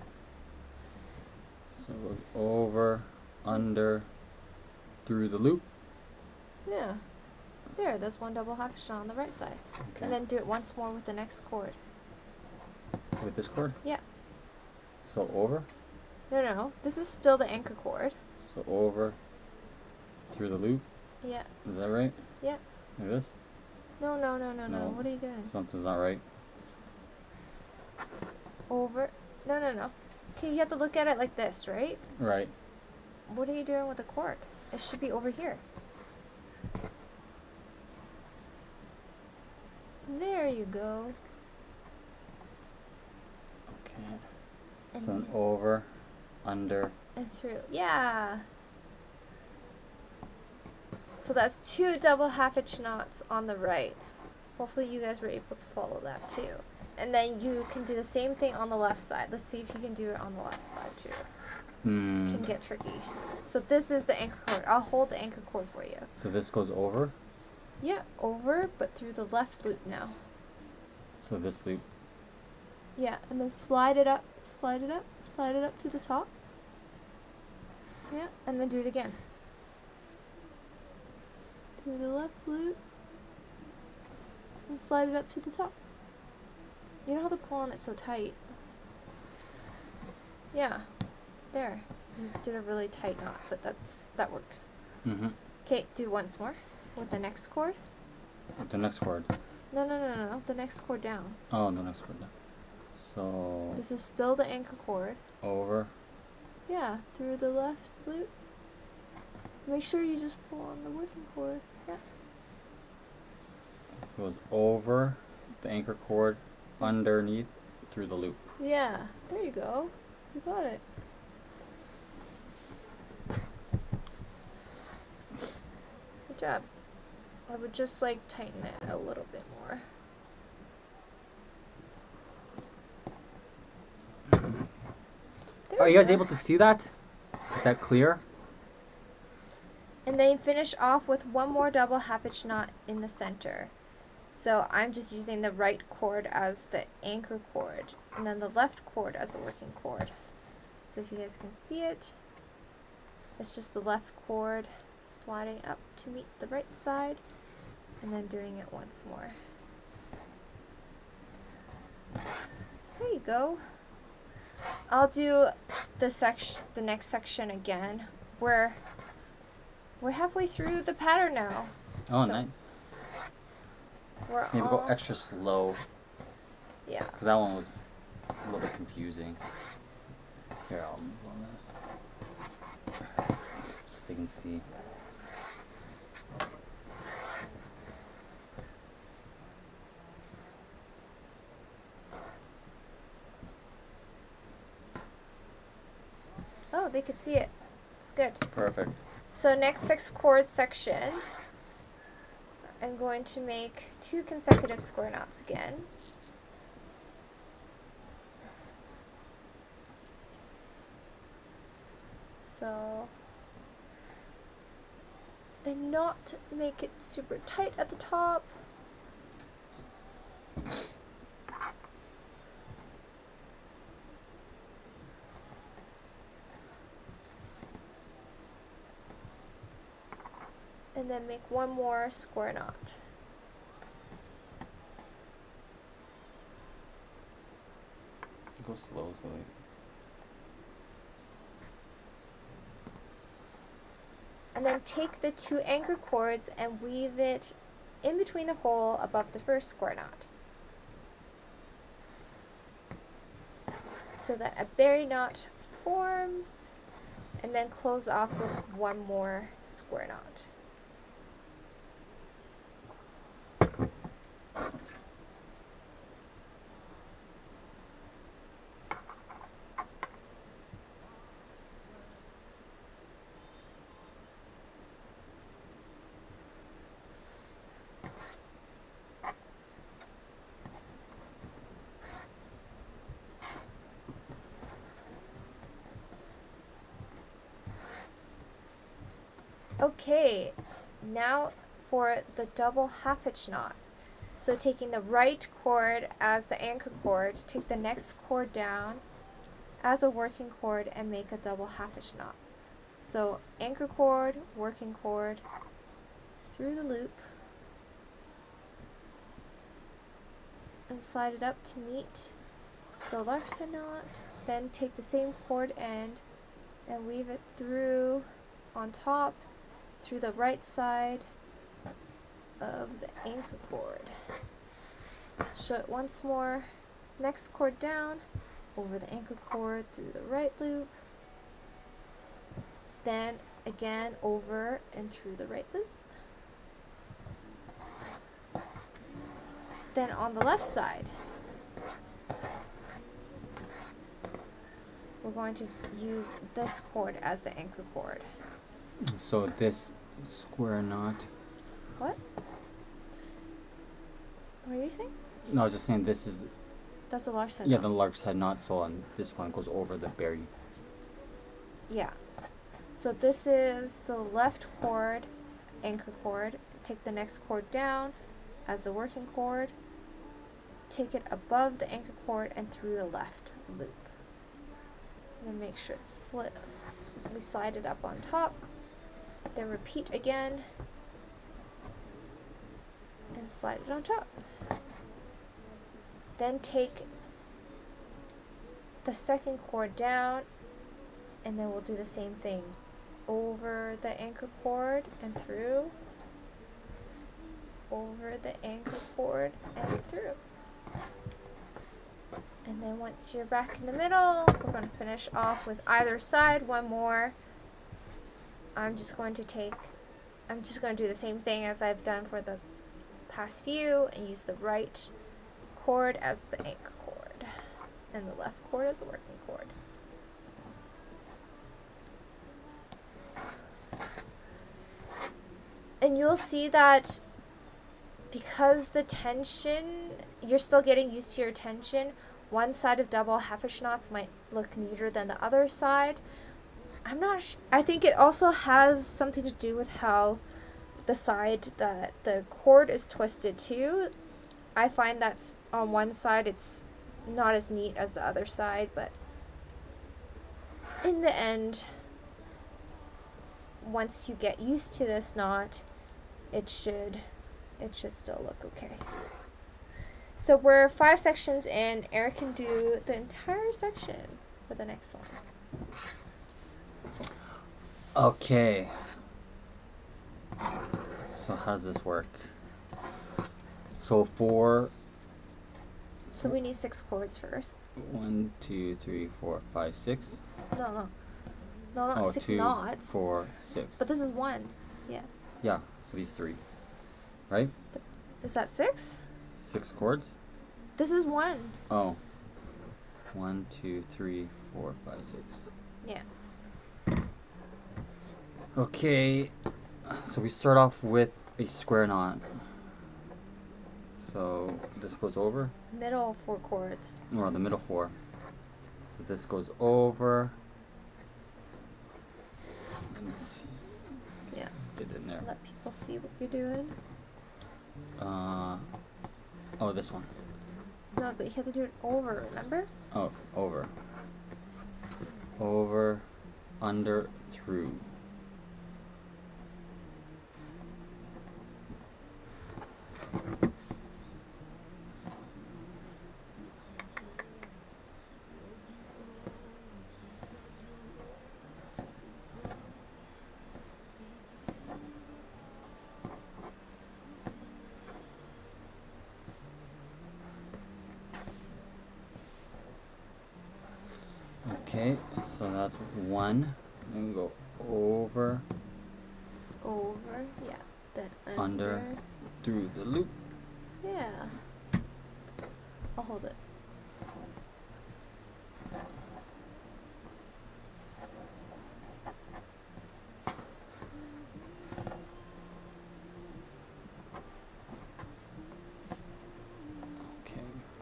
So it goes over, under, through the loop. Yeah. There, there's one double half hitch knot on the right side. Okay. And then do it once more with the next cord. With this cord? Yeah. So over? No, no, no. This is still the anchor cord. So over, through the loop. Yeah. Is that right? Yeah. Like this? No, no, no, no, no. No. What are you doing? Something's not right. Over. No, no, no. Okay, you have to look at it like this, right? Right. What are you doing with the cord? It should be over here. There you go. Okay. And, So an over, under. and through. Yeah. So that's two double half hitch knots on the right. Hopefully you guys were able to follow that too. And then you can do the same thing on the left side. Let's see if you can do it on the left side too. Hmm. Can get tricky. So this is the anchor cord. I'll hold the anchor cord for you. So this goes over. Yeah, over, but through the left loop now. So this loop. Yeah, and then slide it up, slide it up, slide it up to the top. Yeah, and then do it again. Through the left loop. And slide it up to the top. You know how the pull on it so tight? Yeah, there. You did a really tight knot, but that's that works. Mm-hmm. Okay, do once more with the next cord. With the next cord. No, no, no, no, no, the next cord down. Oh, the next cord. So This is still the anchor cord. over. Yeah, through the left loop. Make sure you just pull on the working cord. Yeah. So it goes over the anchor cord, underneath, through the loop. Yeah, there you go. You got it. Good job. I would just like tighten it a little bit more. There Are we you guys go. able to see that? Is that clear? And then finish off with one more double half hitch knot in the center. So I'm just using the right cord as the anchor cord and then the left cord as the working cord. So if you guys can see it, it's just the left cord sliding up to meet the right side and then doing it once more. There you go. I'll do the section, the next section again. We're we're halfway through the pattern now. Oh, So nice. We're Maybe all, go extra slow, yeah. because that one was a little bit confusing. Here, I'll move on this. So they can see. Oh, they could see it. It's good. Perfect. So next six chord section, I'm going to make two consecutive square knots again. So, and not make it super tight at the top. And then make one more square knot. Go slow, so they... And then take the two anchor cords and weave it in between the hole above the first square knot, so that a berry knot forms, and then close off with one more square knot. Okay, now for the double half hitch knots. So taking the right cord as the anchor cord, take the next cord down as a working cord and make a double half-inch knot. So anchor cord, working cord, through the loop, and slide it up to meet the lark's head knot. Then take the same cord end and weave it through on top, through the right side of the anchor cord. Show it once more. Next cord down, over the anchor cord, through the right loop. Then again over and through the right loop. Then on the left side, we're going to use this cord as the anchor cord. So this square knot. What? What are you saying? No, I was just saying this is. That's a lark's head Yeah, knot. the lark's head knot. So on this one goes over the berry. Yeah. So this is the left cord, anchor cord. Take the next cord down as the working cord. Take it above the anchor cord and through the left loop. And then make sure it's slit. We slide it up on top. Then repeat again. And slide it on top. Then take the second cord down, and then we'll do the same thing. Over the anchor cord and through. Over the anchor cord and through. And then once you're back in the middle, we're going to finish off with either side. One more. I'm just going to take, I'm just going to do the same thing as I've done for the past few and use the right cord as the anchor cord and the left cord as the working cord. And you'll see that because the tension, you're still getting used to your tension, one side of double half-inch knots might look neater than the other side. I'm not sh I think it also has something to do with how the side that the cord is twisted too. I find that on one side it's not as neat as the other side, but in the end, once you get used to this knot, it should it should still look okay. So we're five sections in. Eric can do the entire section for the next one. Okay. So how does this work? So for So we need six cords first. one, two, three, four, five, six. No, no. No, not Oh, six two, knots. four, six. But this is one. Yeah. Yeah, so these three, right? Is that six? Six chords? This is one. Oh. One, two, three, four, five, six. Yeah. Okay, so we start off with a square knot. So this goes over, Middle four chords. or the middle four. So this goes over. Let me see. Yeah. Get in there. Let people see what you're doing. Uh, oh, this one. No, but you have to do it over, remember? Oh, over. Over, under, through. Okay, so that's one. Then we go over, Over, yeah. Then under. under, through the loop. Yeah. I'll hold it. Okay.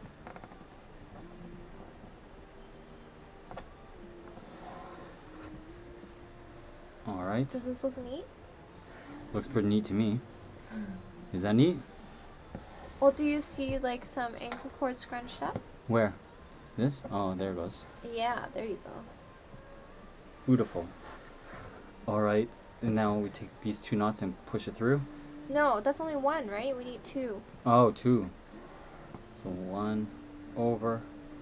All right. Does this look neat? Looks pretty neat to me. Is that neat? Well, do you see like some anchor cord scrunched up? Where? This? Oh, there it goes. Yeah, there you go. Beautiful. All right, and now we take these two knots and push it through. No, that's only one, right? We need two. Oh, two. So one over.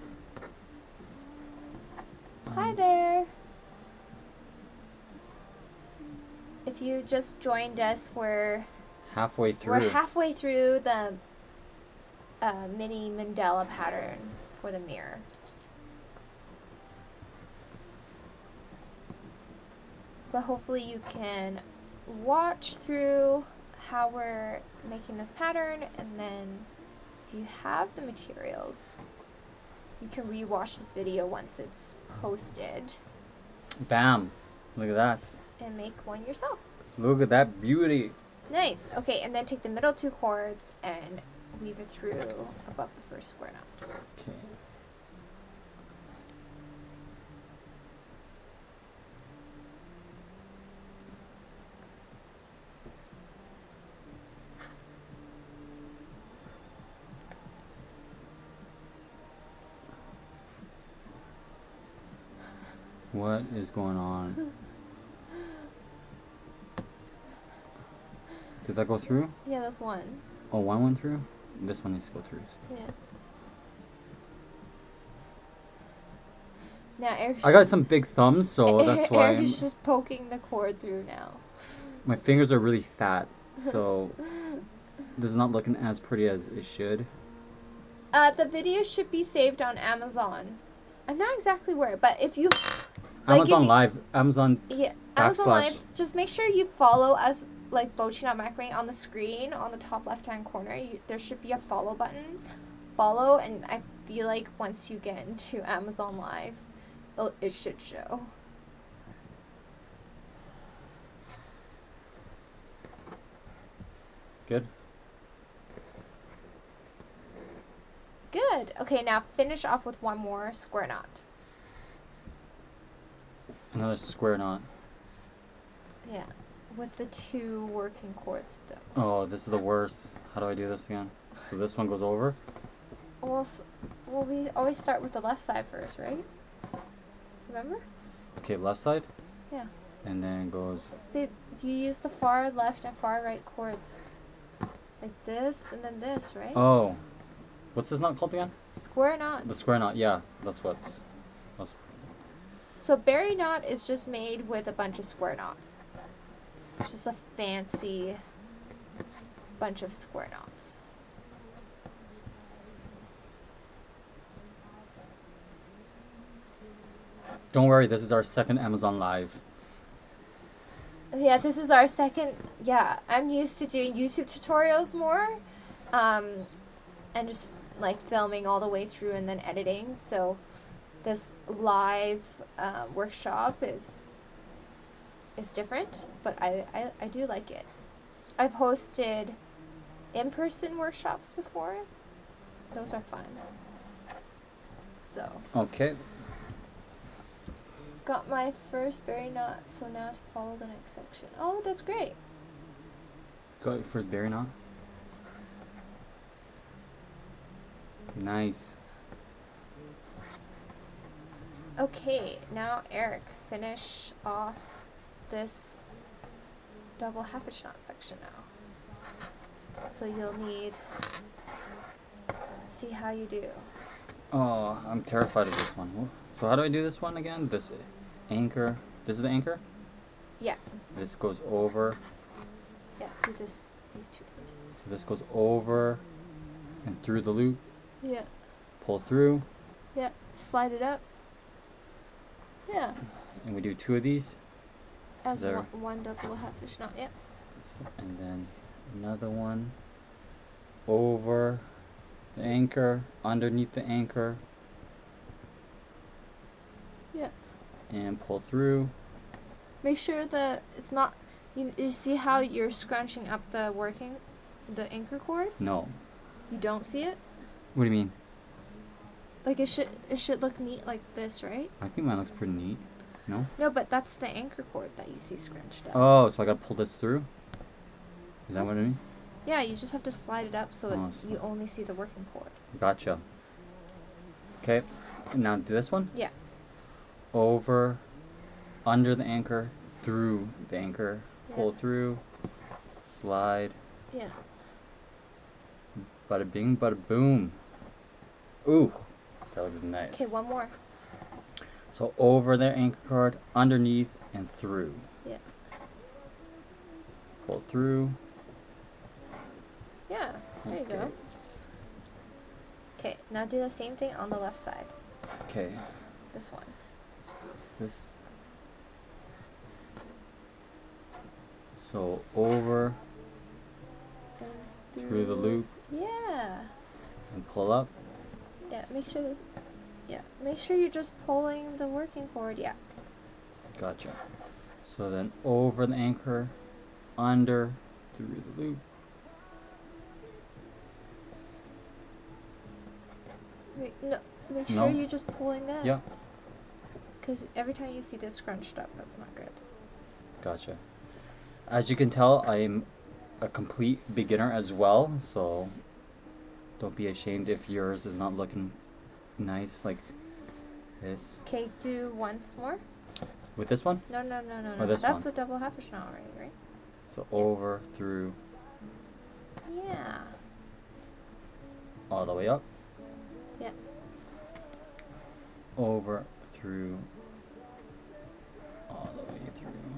Hi Um, there. If you just joined us, we're halfway through. we're halfway through the uh, mini mandala pattern for the mirror. But hopefully you can watch through how we're making this pattern, and then if you have the materials, you can rewatch this video once it's posted Bam! Look at that. and make one yourself. Look at that beauty. Nice. Okay, and then take the middle two cords and weave it through above the first square knot. Okay. What is going on? Did that go through? Yeah, that's one. Oh, one went through? This one needs to go through still. Yeah. Now Eric's I got just- some big thumbs, so that's why I'm, Eric's just poking the cord through now. my fingers are really fat, so this is not looking as pretty as it should. Uh, the video should be saved on Amazon. I'm not exactly where, but if you like, Amazon if you- Live, Amazon yeah, Amazon backslash. Live, just make sure you follow us like Bochiknot Macrame on the screen on the top left hand corner. You, there should be a follow button. Follow, and I feel like once you get into Amazon Live, it'll, it should show. Good. Good. Okay, now finish off with one more square knot. Another square knot. Yeah, with the two working cords though. Oh, this is the worst. How do I do this again? So this one goes over. Well, s- well, we always start with the left side first, right? Remember? Okay, left side. Yeah. And then goes. Babe, you use the far left and far right chords. Like this and then this, right? Oh, what's this knot called again? Square knot. The square knot. Yeah, that's what's. That's. So berry knot is just made with a bunch of square knots. It's just a fancy bunch of square knots. Don't worry, this is our second Amazon Live. Yeah, this is our second. Yeah, I'm used to doing YouTube tutorials more, um, and just like filming all the way through and then editing. So this live uh, workshop is is different, but I, I I do like it. I've hosted in-person workshops before. Those are fun. So Okay. got my first berry knot. So now to follow the next section. Oh, that's great. Go first berry knot. Nice. Okay, now Eric, finish off this double half inch knot section now. So you'll need, let's see how you do. Oh, I'm terrified of this one. So how do I do this one again? This anchor. This is the anchor? Yeah, This goes over. yeah, do this, these two first. So this goes over and through the loop. Yeah, Pull through. yeah, slide it up. Yeah, And we do two of these. as There. one, one double half inch knot, yeah. And then another one over the anchor, underneath the anchor, Yeah. and pull through. Make sure that it's not, you, you see how you're scrunching up the working, the anchor cord? No. You don't see it? What do you mean? Like it should, it should look neat like this, right? I think mine looks pretty neat. No? No, but that's the anchor cord that you see scrunched up. Oh, so I gotta pull this through? Is that what I mean? Yeah, you just have to slide it up so it, Oh, so- you only see the working cord. Gotcha. Okay, now do this one. Yeah. Over, under the anchor, through the anchor, Yeah. pull through, slide, Yeah. bada bing, bada boom. Ooh, that looks nice. Okay, one more. So over the anchor cord, underneath, and through. Yeah. Pull through. Yeah, there you Okay. go. Okay, now do the same thing on the left side. Okay, This one. so this. So over, And through the loop, Yeah. and pull up. Yeah, make sure this. Yeah, make sure you're just pulling the working cord. Yeah. Gotcha. So then over the anchor, under, through the loop. Make, no, make No. sure you're just pulling that. Yeah, Because every time you see this scrunched up, that's not good. gotcha. As you can tell, I'm a complete beginner as well, so don't be ashamed if yours is not looking nice like this. Okay, do once more. With this one? No, no, no, no, Or no. this That's one? a double half inch knot already, right? So over, through, Yeah. all the way up. Yeah. Over, through, all the way through.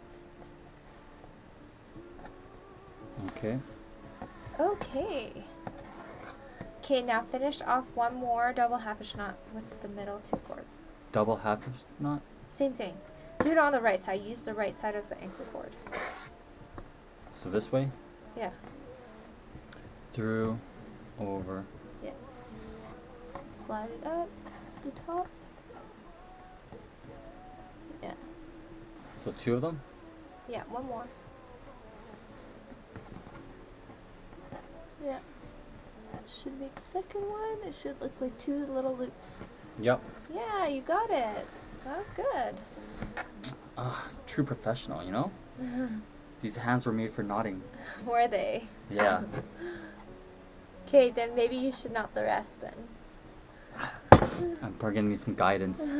Okay. Okay. Okay, now finish off one more double half inch knot with the middle two cords. Double half inch knot. Same thing. Do it on the right side. Use the right side as the anchor cord. So this way, Yeah. through, over. Yeah. Slide it up the top. Yeah. So two of them. Yeah, one more. Yeah. Should make the second one. It should look like two little loops. Yep. Yeah, you got it. That was good. Ah, true professional, you know? These hands were made for knotting. Were they? Yeah. Okay, then maybe you should knot the rest then. I'm probably gonna need some guidance.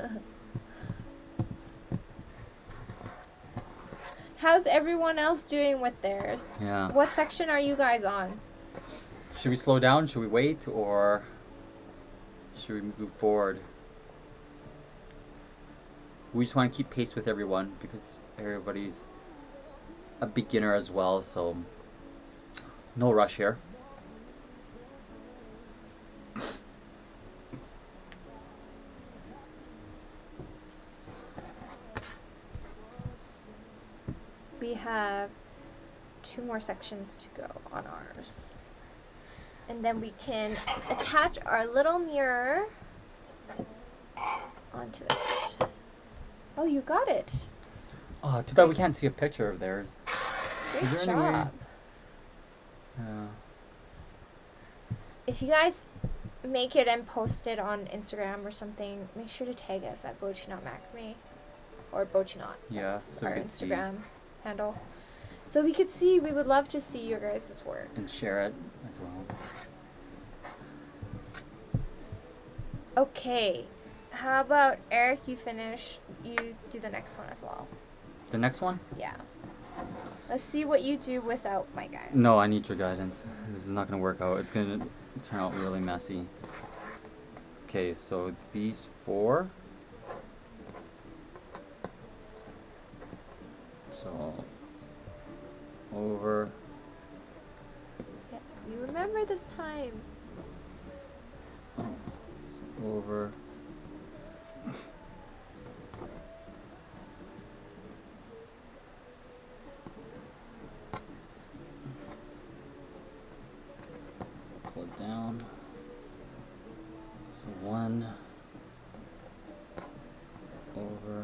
How's everyone else doing with theirs? Yeah. What section are you guys on? Should we slow down? Should we wait? Or should we move forward? We just want to keep pace with everyone because everybody's a beginner as well, so no rush here. We have two more sections to go on ours. And then we can attach our little mirror onto it. Oh, you got it. Oh, too bad we can't see a picture of theirs. Great Is there any way- job. Yeah. If you guys make it and post it on Instagram or something, make sure to tag us at Bochiknot Macrame or Bochiknot. Yeah, That's so we our can see. Instagram handle. So we could see, we would love to see your guys' work. And share it as well. Okay. How about Eric, you finish, you do the next one as well. The next one? Yeah. Let's see what you do without my guidance. No, I need your guidance. This is not going to work out. It's going to turn out really messy. Okay, so these four. So, over. Yes, you remember this time. Oh, so over. Pull it down. So one. Over.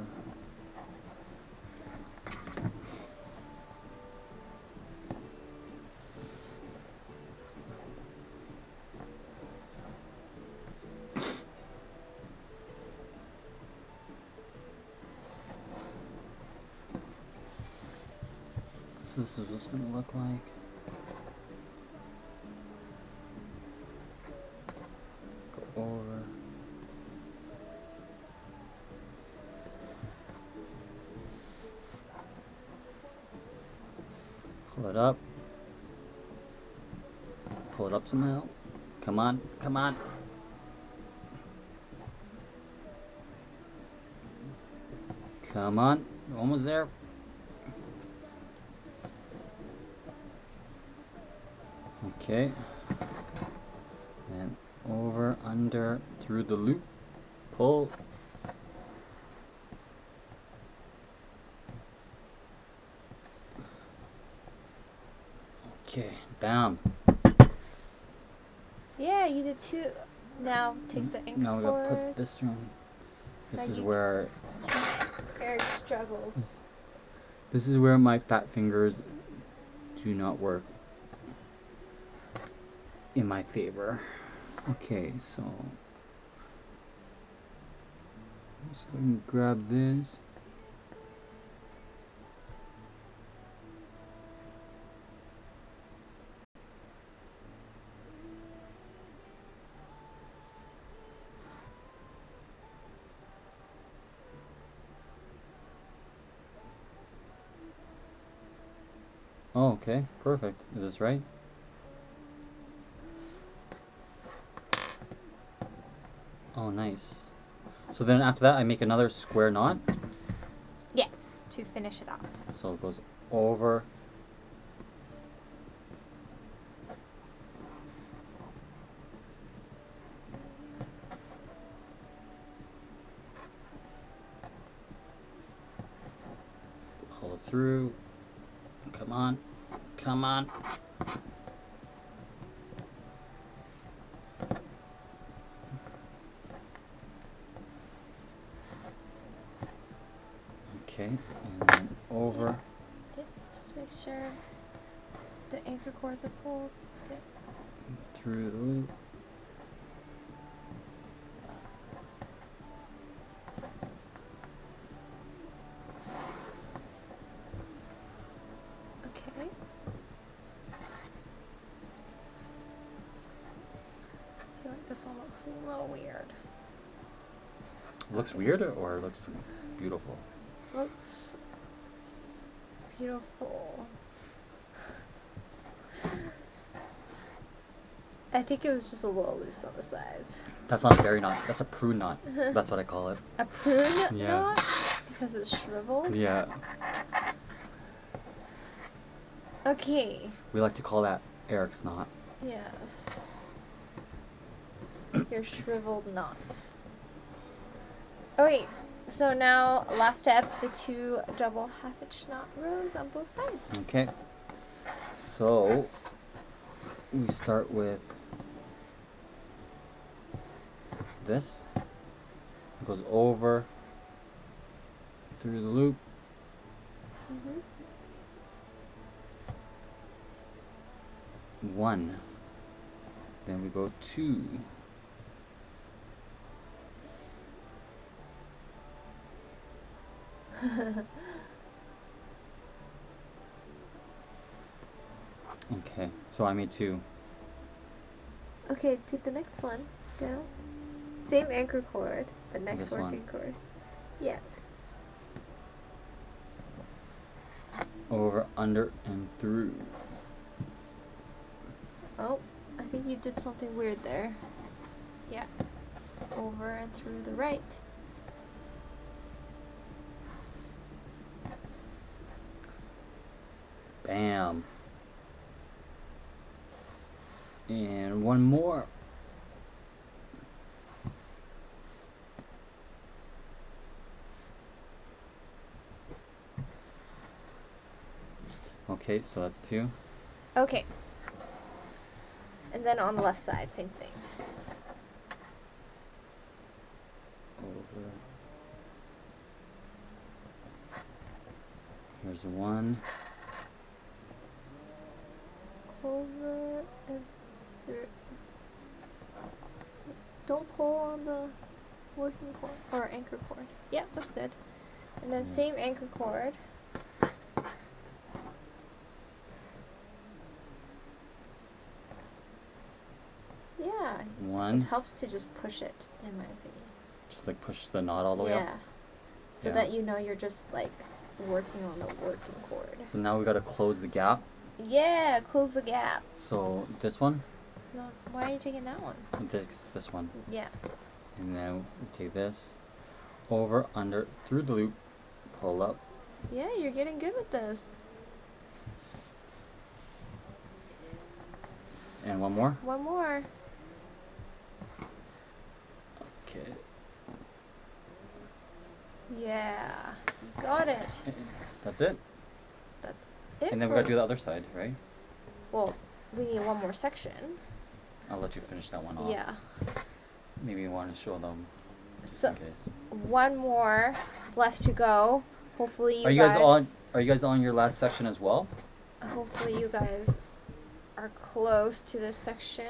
So this is what it's gonna look like. Pull it up. Pull it up somehow. Come on, come on. Come on, almost there. Okay. And over, under, through the loop. Pull. Okay, bam. Yeah, you did two. Now take the anchor Now we gotta put cords. this one. This Now is you- where Eric struggles. this is where my fat fingers do not work in my favor. Okay, so so I can grab this. Oh, okay, perfect. Is this right? Oh, nice. So then after that, I make another square knot. Yes, to finish it off. So it goes over. Pull it through. Come on. Come on. Okay, and then over. Yep, just make sure the anchor cords are pulled. Yep. Through the loop. Okay. I feel like this one looks a little weird. Looks weird or looks beautiful? Looks it's beautiful. I think it was just a little loose on the sides. That's not a berry knot. That's a prune knot. That's what I call it. A prune Yeah. knot? Because it's shriveled? Yeah. Okay. We like to call that Eric's knot. Yes. Your shriveled knots. Okay, so now last step, the two double half inch knot rows on both sides. Okay. So we start with this. It goes over through the loop. Mm-hmm. One. Then we go two. Okay, so I made two. Okay, take the next one down. Same anchor cord, but next This working one. cord. Yes. Over, under, and through. Oh, I think you did something weird there. Yeah. Over and through the right. Bam. And one more. Okay, so that's two. Okay. And then on the left side, same thing. Over. Here's one. Over and through. Don't pull on the working cord or anchor cord. Yeah, that's good. And then same anchor cord. Yeah, One. it helps to just push it, in my opinion. Just like push the knot all the way Yeah. up. So Yeah. that you know you're just like working on the working cord. So now we gotta close the gap Yeah, close the gap. So this one, No, why are you taking that one? this this one, Yes. and then we take this over, under, through the loop, pull up. Yeah, you're getting good with this. And one more. One more. Okay. Yeah, got it. That's it. That's it. And then we for- gotta do the other side, right? Well, we need one more section. I'll let you finish that one off. Yeah. Maybe you want to show them. So in case. one more left to go. Hopefully you, Are you guys, guys on? Are you guys on your last section as well? hopefully you guys are close to this section.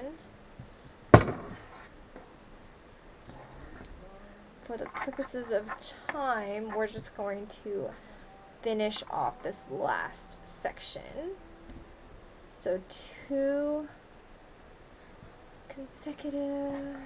For the purposes of time, we're just going to finish off this last section. So two consecutive.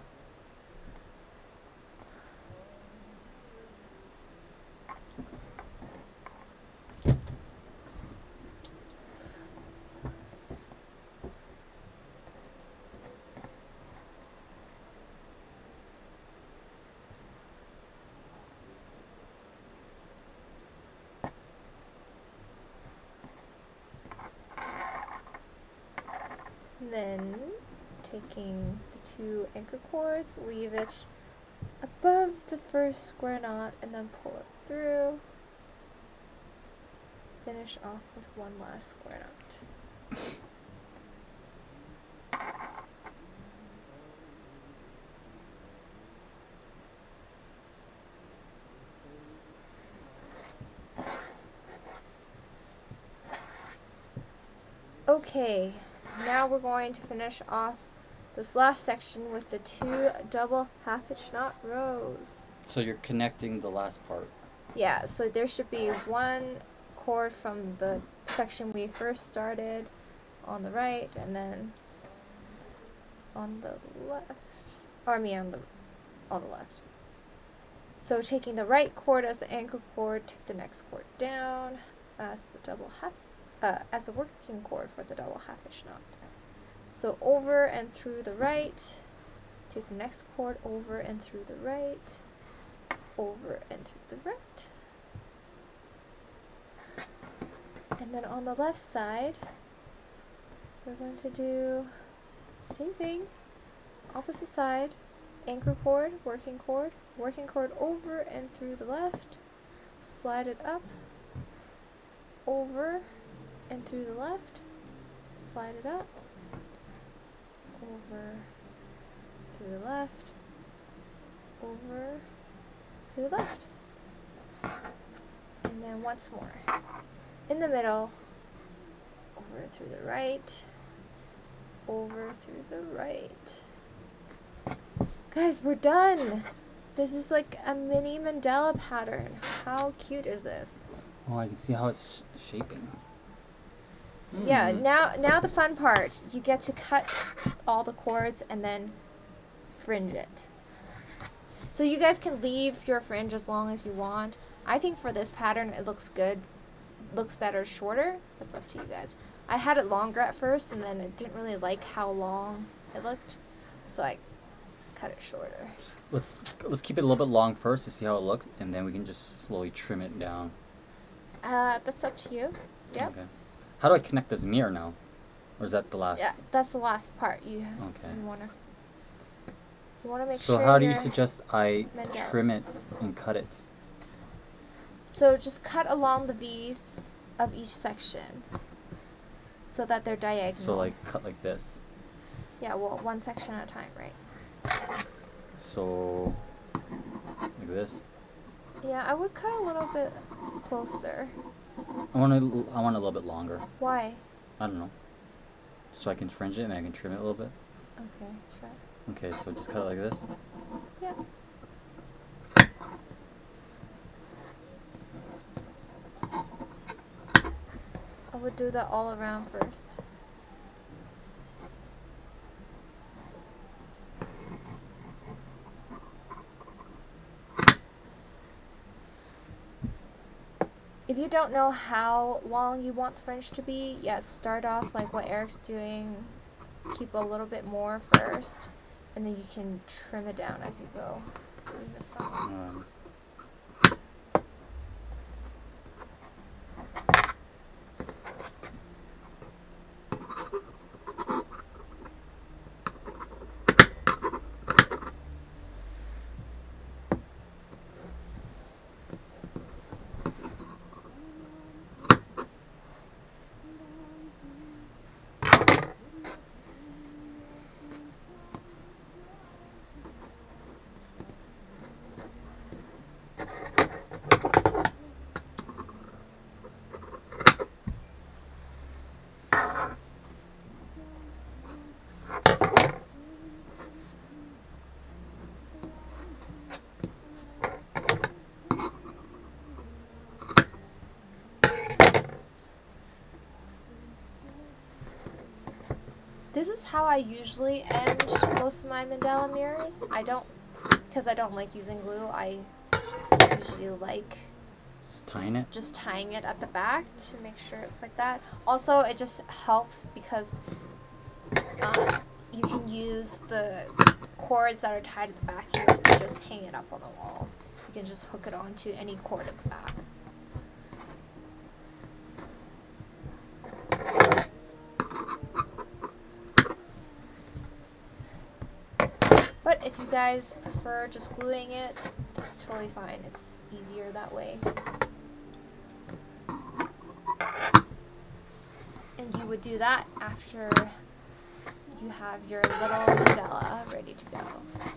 Then taking the two anchor cords, weave it above the first square knot and then pull it through. Finish off with one last square knot. Okay, now we're going to finish off this last section with the two double half hitch knot rows. So you're connecting the last part. Yeah, so there should be one cord from the section we first started on the right, and then on the left, or me on the on the left. So taking the right cord as the anchor cord, take the next cord down as the double half, uh, as a working cord for the double half hitch knot. So over and through the right, take the next cord over and through the right, over and through the right. And then on the left side, we're going to do same thing, opposite side, anchor cord, working cord, working cord over and through the left, slide it up, over and through the left, slide it up, over, through the left, over, through the left. And then once more. In the middle, over through the right, over through the right. Guys, we're done. This is like a mini mandala pattern. How cute is this? Oh, I can see how it's sh- shaping. Yeah, Mm. now now the fun part. You get to cut all the cords and then fringe it. So you guys can leave your fringe as long as you want. I think for this pattern it looks good. Looks better shorter. That's up to you guys. I had it longer at first and then I didn't really like how long it looked. So I cut it shorter. Let's let's keep it a little bit long first to see how it looks, and then we can just slowly trim it down. Uh, that's up to you. Yep. Okay. How do I connect this mirror now? Or is that the last? Yeah, that's the last part. You Okay. you wanna you wanna make So sure. how do you your- suggest I mandalas. trim it and cut it? So just cut along the V's of each section, so that they're diagonal. So like cut like this. Yeah, well, one section at a time, right? So like this. Yeah, I would cut a little bit closer. I want to. I want a little bit longer. Why? I don't know. So I can fringe it and I can trim it a little bit. Okay, try. Okay, so just cut it like this. Yeah. I would do that all around first. If you don't know how long you want the fringe to be, yes, start off like what Eric's doing. Keep a little bit more first, and then you can trim it down as you go. You missed that one. Um, This is how I usually end most of my mandala mirrors. I don't, because I don't like using glue, I usually like just tying it. just tying it at the back to make sure it's like that. Also, it just helps because um, you can use the cords that are tied at the back here to just hang it up on the wall. You can just hook it onto any cord at the back. But if you guys prefer just gluing it, that's totally fine. It's easier that way. And you would do that after you have your little mandala ready to go.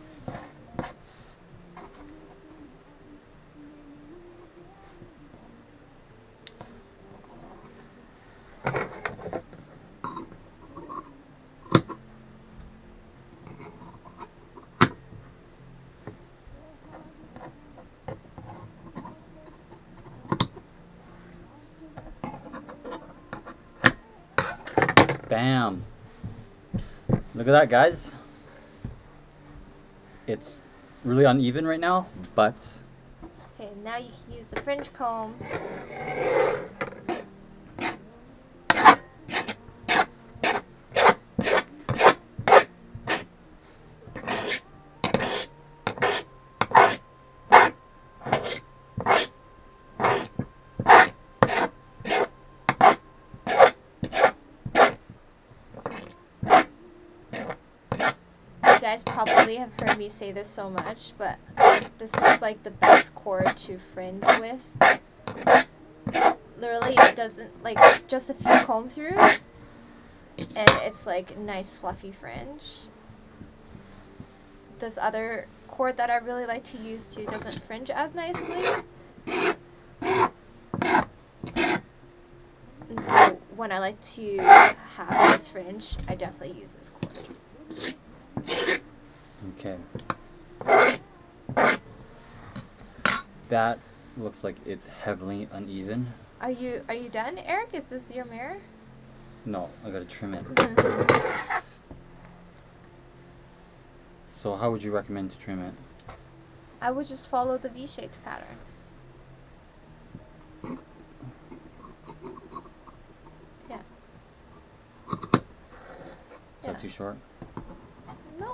Bam. Look at that, guys. It's really uneven right now, but Okay, now you can use the fringe comb. You guys probably have heard me say this so much, but this is like the best cord to fringe with. Literally, it doesn't, like, just a few comb throughs, and it's like nice fluffy fringe. This other cord that I really like to use too doesn't fringe as nicely. And so when I like to have this fringe, I definitely use this cord. okay. That looks like it's heavily uneven. Are you are you done, Eric? Is this your mirror? No, I gotta trim it. So how would you recommend to trim it? I would just follow the V-shaped pattern. Yeah. Is Yeah. that too short? No.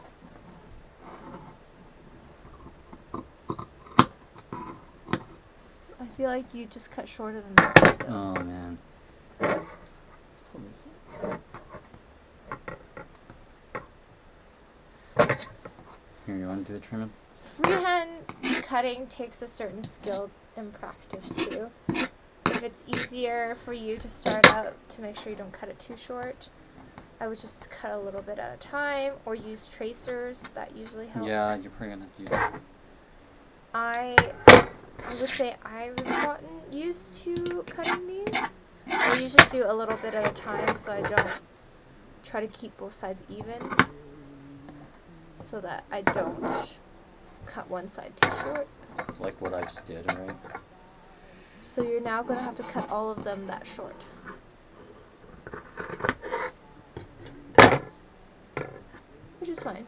I feel like you just cut shorter than that side, though. Oh man. Let's pull this. Here, you want to do the trimming? Freehand cutting takes a certain skill and practice too. If it's easier for you to start out to make sure you don't cut it too short, I would just cut a little bit at a time or use tracers. That usually helps. Yeah, you're probably gonna have to use that. I, I would say I've gotten used to cutting these. I usually do a little bit at a time so I don't try to keep both sides even, so that I don't cut one side too short. Like what I just did, right? So you're now going to have to cut all of them that short. Which is fine.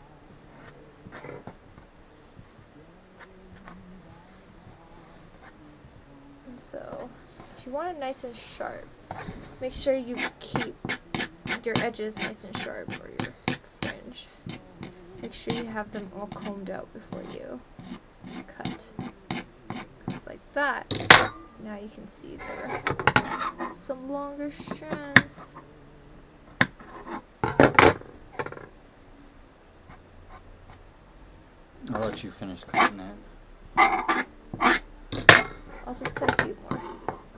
And so if you want it nice and sharp, make sure you keep your edges nice and sharp, or your fringe. Make sure you have them all combed out before you cut. Just like that. Now you can see there are some longer strands. I'll let you finish cutting it. I'll just cut a few more.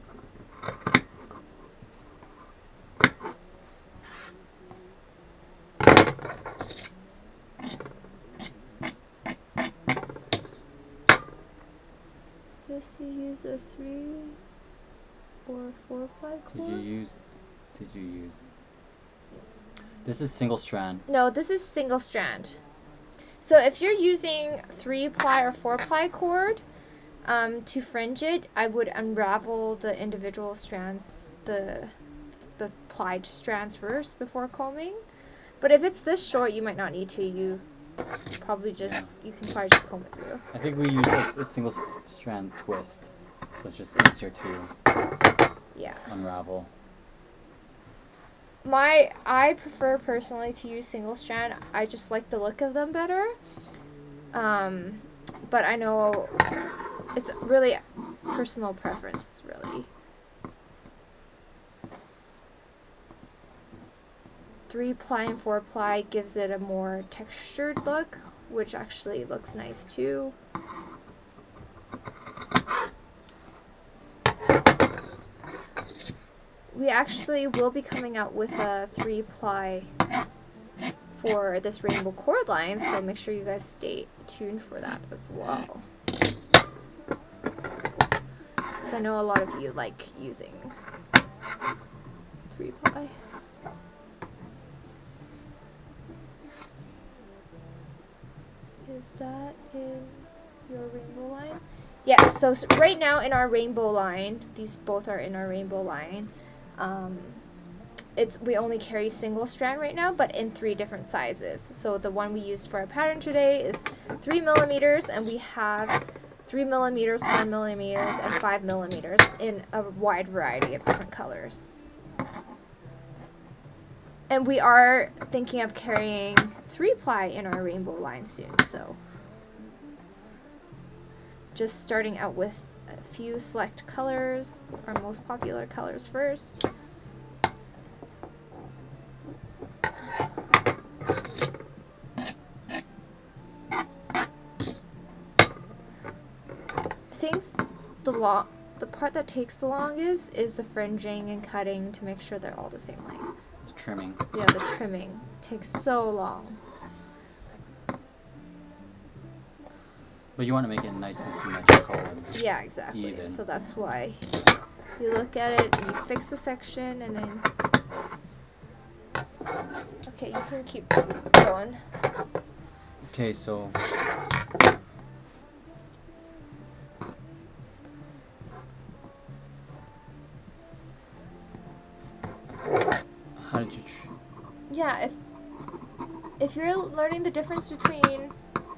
Sis, you use a three or four ply cord? Did you use, did you use, this is single strand. No, this is single strand. So if you're using three ply or four ply cord um, to fringe it, I would unravel the individual strands, the the plied strands first before combing. But if it's this short, you might not need to. You probably just you can probably just comb it through. I think we use like a single st strand twist, so it's just easier to Yeah. unravel. My I prefer personally to use single strand. I just like the look of them better. Um, but I know it's really personal preference, really. Three ply and four ply gives it a more textured look, which actually looks nice too. We actually will be coming out with a three ply for this rainbow cord line, so make sure you guys stay tuned for that as well. Because I know a lot of you like using three ply. Is that in your rainbow line? Yes, so right now in our rainbow line, these both are in our rainbow line. Um, it's we only carry single strand right now, but in three different sizes. So the one we used for our pattern today is three millimeters, and we have three millimeters, four millimeters, and five millimeters in a wide variety of different colors. And we are thinking of carrying three ply in our rainbow line soon. So just starting out with a few select colors, our most popular colors first. I think the long, the part that takes the longest is the fringing and cutting to make sure they're all the same length. The trimming. Yeah, the trimming takes so long. But you want to make it nice and symmetrical. And Yeah, exactly. even. So that's why you look at it and you fix the section and then... Okay, you can keep going. Okay, so how did you tr Yeah, if if you're learning the difference between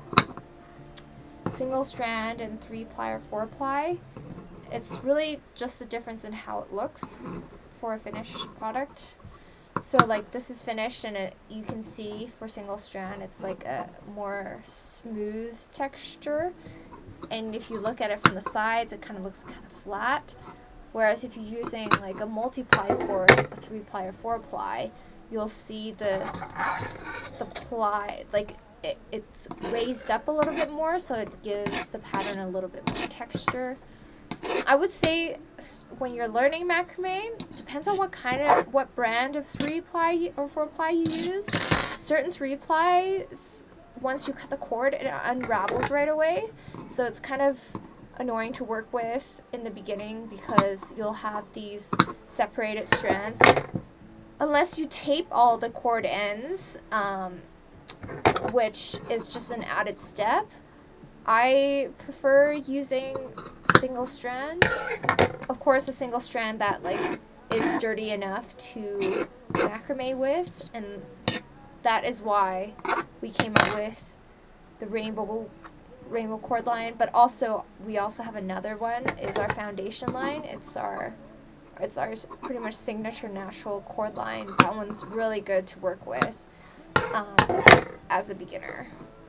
single strand and three ply or four ply, it's really just the difference in how it looks for a finished product. So like this is finished, and it you can see for single strand it's like a more smooth texture, and if you look at it from the sides it kind of looks kind of flat. Whereas if you're using like a multi-ply cord, a three ply or four ply, you'll see the the ply, like it, it's raised up a little bit more, so it gives the pattern a little bit more texture. I would say when you're learning macrame, depends on what kind of, what brand of three ply or four ply you use. Certain three ply, once you cut the cord, it unravels right away. So it's kind of annoying to work with in the beginning because you'll have these separated strands. Unless you tape all the cord ends, um, which is just an added step. I prefer using single strand. Of course, a single strand that like is sturdy enough to macrame with, and that is why we came up with the rainbow rainbow cord line. But also, we also have another one, is our foundation line. It's our It's our s- pretty much signature natural cord line. That one's really good to work with um, as a beginner.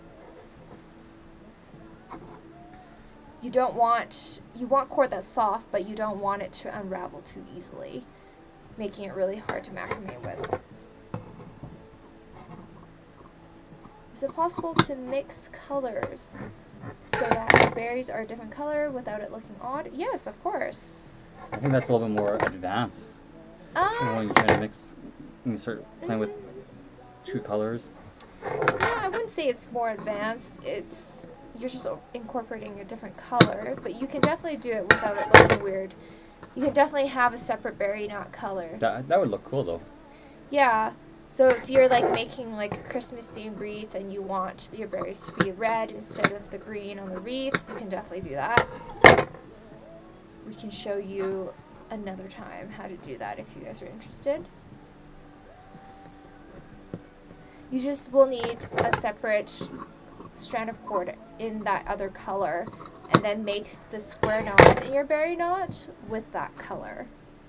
You don't want, you want cord that's soft, but you don't want it to unravel too easily, making it really hard to macrame with. Is it possible to mix colors so that the berries are a different color without it looking odd? Yes, of course. I think that's a little bit more advanced. You know, Um, when you try to mix, when you start playing with true colors. no, I wouldn't say it's more advanced. It's, you're just incorporating a different color, but you can definitely do it without it looking weird. You can definitely have a separate berry knot color. That that would look cool though. Yeah. So if you're like making like a Christmas themed wreath and you want your berries to be red instead of the green on the wreath, you can definitely do that. We can show you another time how to do that if you guys are interested. You just will need a separate strand of cord in that other color and then make the square knots in your berry knot with that color.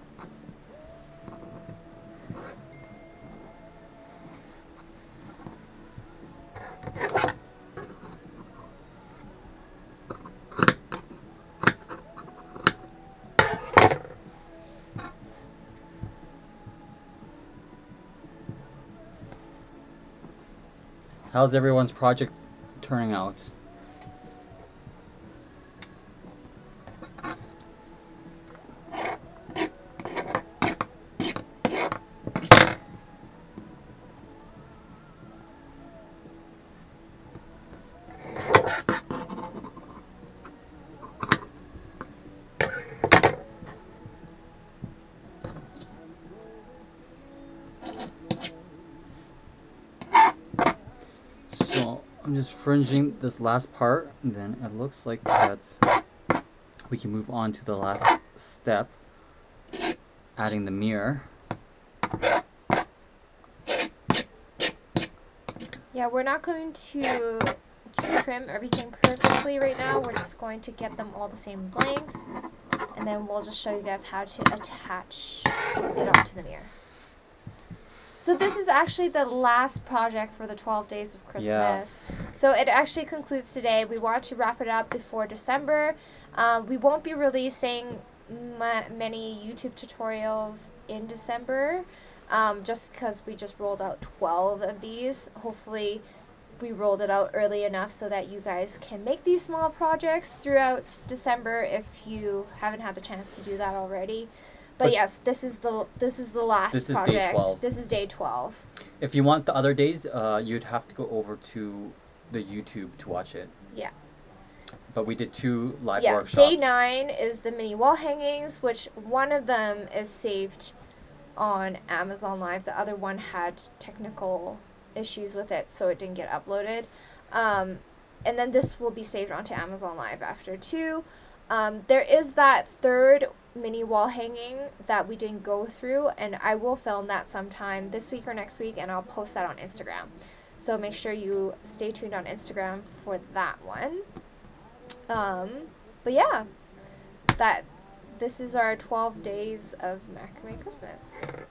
How's everyone's project turning out? So I'm just fringing this last part, and then it looks like that's we can move on to the last step, adding the mirror. Yeah, we're not going to trim everything perfectly right now. We're just going to get them all the same length, and then we'll just show you guys how to attach it onto the mirror. So this is actually the last project for the twelve days of Christmas. Yeah. So it actually concludes today. We want to wrap it up before December. Um, we won't be releasing ma many YouTube tutorials in December, um, just because we just rolled out twelve of these. Hopefully we rolled it out early enough so that you guys can make these small projects throughout December if you haven't had the chance to do that already. But, But yes, this is the this is the last this is day project. twelve. This is day twelve. If you want the other days, uh, you'd have to go over to the YouTube to watch it. Yeah. But we did two live Yeah. workshops. Day nine is the mini wall hangings, which one of them is saved on Amazon Live. The other one had technical issues with it, so it didn't get uploaded. Um, and then this will be saved onto Amazon Live after too. Um, there is that third mini wall hanging that we didn't go through, and I will film that sometime this week or next week, and I'll post that on Instagram. So make sure you stay tuned on Instagram for that one. Um, but yeah, that this is our twelve days of macrame Christmas.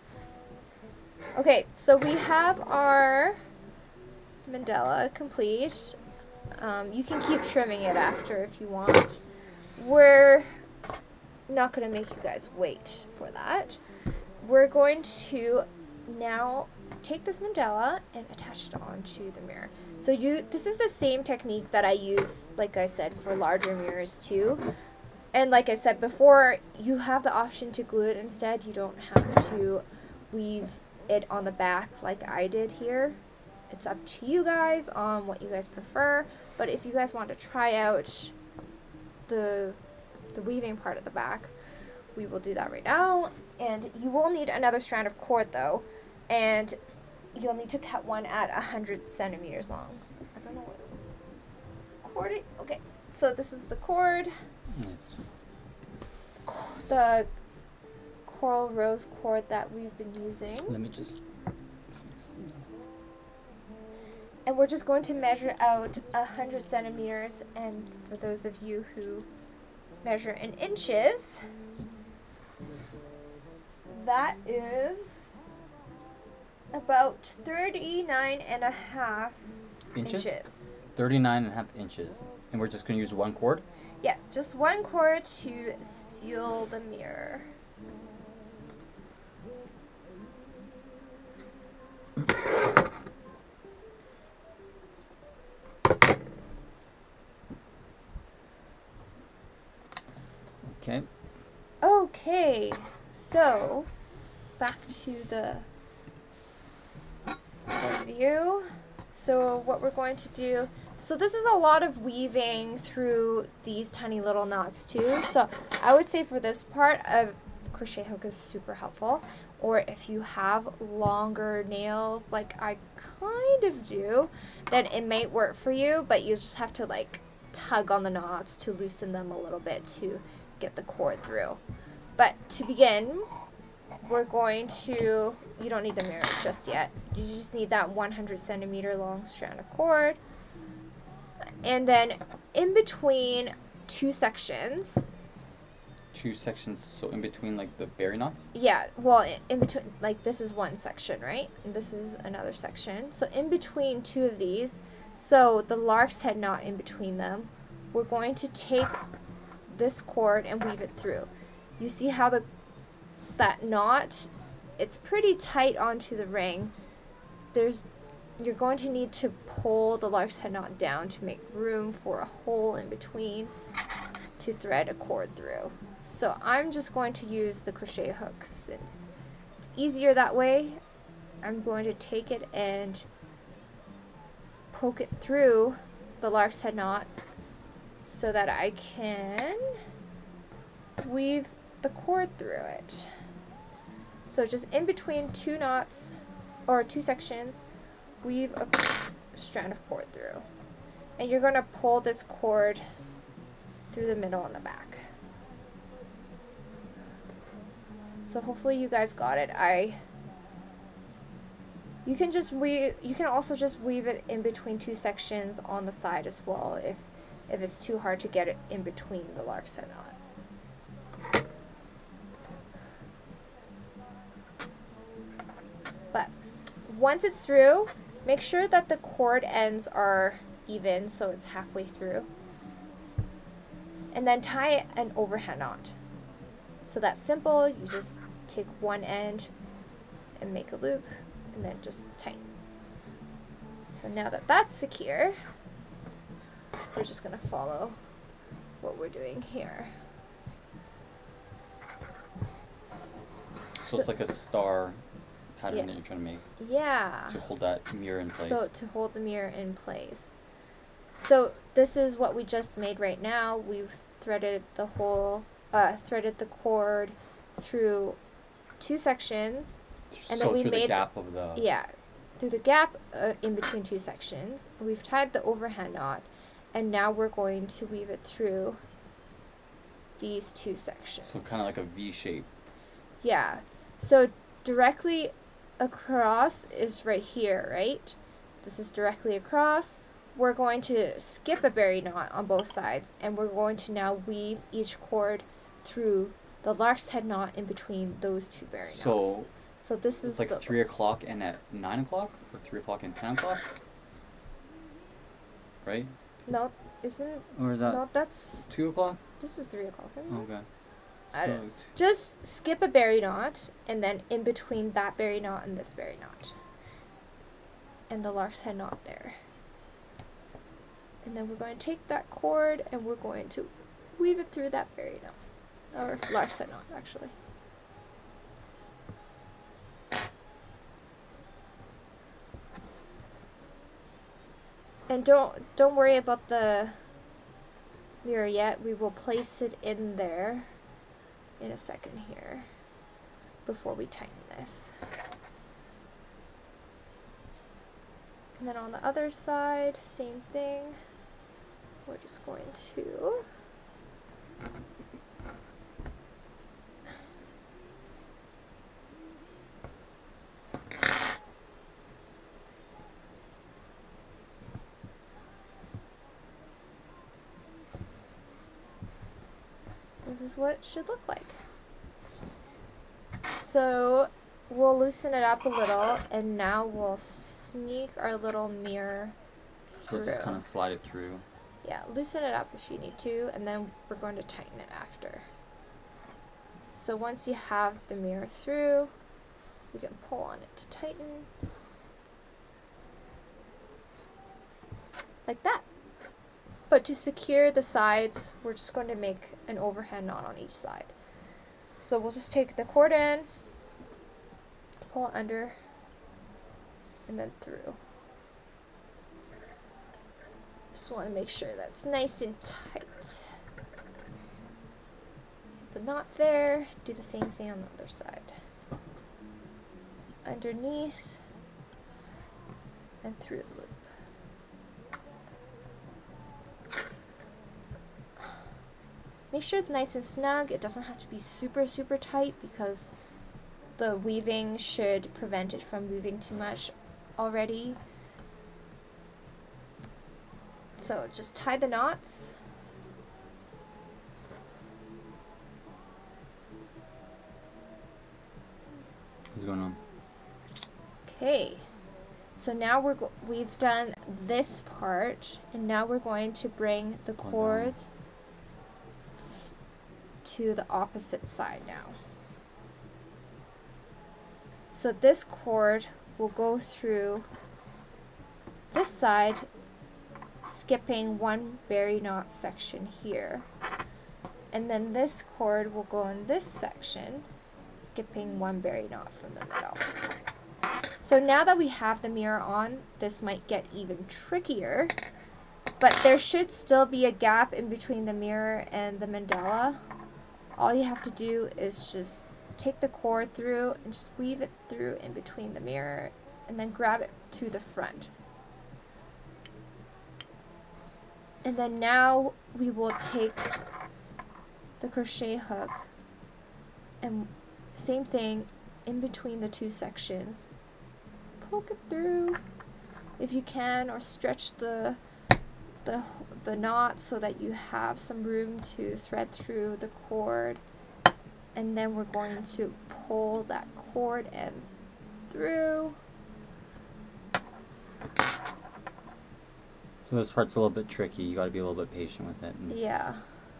Okay, so we have our mandala complete. Um, you can keep trimming it after if you want. We're not going to make you guys wait for that. We're going to now take this mandala and attach it onto the mirror. So you, this is the same technique that I use, like I said, for larger mirrors too. And like I said before, you have the option to glue it instead. You don't have to weave it on the back like I did here. It's up to you guys on what you guys prefer. But if you guys want to try out the the weaving part at the back, we will do that right now. And you will need another strand of cord though, and you'll need to cut one at a hundred centimeters long. I don't know what cord it. Okay, so this is the cord. Yes. The coral rose cord that we've been using. Let me just fix this. And we're just going to measure out a hundred centimeters. And for those of you who measure in inches, that is about thirty-nine and a half Inches? inches. thirty-nine and a half inches. And we're just going to use one cord? Yes, just one cord to seal the mirror. Okay. Okay, so back to the view. So what we're going to do, so this is a lot of weaving through these tiny little knots too. So I would say for this part, a crochet hook is super helpful. Or if you have longer nails like I kind of do, then it might work for you, but you just have to like tug on the knots to loosen them a little bit to get the cord through. But to begin, we're going to, you don't need the mirror just yet. You just need that one hundred centimeter long strand of cord. And then in between two sections, Two sections, so in between like the berry knots? yeah, well, in between, like this is one section, right? And this is another section. So in between two of these, so the lark's head knot in between them, we're going to take this cord and weave it through. You see how the that knot, it's pretty tight onto the ring. There's, you're going to need to pull the lark's head knot down to make room for a hole in between to thread a cord through. So I'm just going to use the crochet hook since it's easier that way. I'm going to take it and poke it through the lark's head knot so that I can weave the cord through it. So just in between two knots or two sections, weave a strand of cord through. And you're going to pull this cord through the middle and the back. So hopefully you guys got it. I you can just weave you can also just weave it in between two sections on the side as well if if it's too hard to get it in between the lark's head knot. But once it's through, make sure that the cord ends are even so it's halfway through. And then tie an overhand knot. So that's simple. You just take one end and make a loop and then just tighten. So now that that's secure, we're just going to follow what we're doing here. So, so it's like a star pattern yeah. that you're trying to make. Yeah. To hold that mirror in place. So to hold the mirror in place. So this is what we just made right now. We've threaded the whole, uh, threaded the cord through two sections, and so then we through made the gap of the yeah, through the gap uh, in between two sections. We've tied the overhand knot, and now we're going to weave it through these two sections. So kind of like a V shape. Yeah. So directly across is right here, right? This is directly across. We're going to skip a berry knot on both sides, and we're going to now weave each cord through the lark's head knot in between those two berry so knots. So this is it's like the, three o'clock and at nine o'clock, or three o'clock and ten o'clock, right? no, isn't Or is that no? That's two o'clock? this is three o'clock. Isn't it? Okay. I So don't, t- just skip a berry knot, and then in between that berry knot and this berry knot, and the lark's head knot there. And then we're going to take that cord and we're going to weave it through that berry knot, or lark's head knot actually. And don't don't worry about the mirror yet. We will place it in there in a second here before we tighten this. And then on the other side, same thing. We're just going to this is what it should look like. So we'll loosen it up a little, and now we'll sneak our little mirror So through. just kind of slide it through. Yeah, loosen it up if you need to, and then we're going to tighten it after. So once you have the mirror through, you can pull on it to tighten. Like that. But to secure the sides, we're just going to make an overhand knot on each side. So we'll just take the cord in, pull it under, and then through. Just want to make sure that's nice and tight. The knot there, do the same thing on the other side. Underneath and through the loop. Make sure it's nice and snug. It doesn't have to be super, super tight because the weaving should prevent it from moving too much already. So just tie the knots. What's going on? Okay, so now we're go we've done this part, and now we're going to bring the cords to the opposite side now. So this cord will go through this side, skipping one berry knot section here, and then this cord will go in this section, skipping one berry knot from the middle. So now that we have the mirror on, this might get even trickier, but there should still be a gap in between the mirror and the mandala. All you have to do is just take the cord through and just weave it through in between the mirror and then grab it to the front. And then now we will take the crochet hook and same thing in between the two sections. Poke it through if you can, or stretch the the the knot so that you have some room to thread through the cord, and then we're going to pull that cord end through. So this part's a little bit tricky. You got to be a little bit patient with it and Yeah.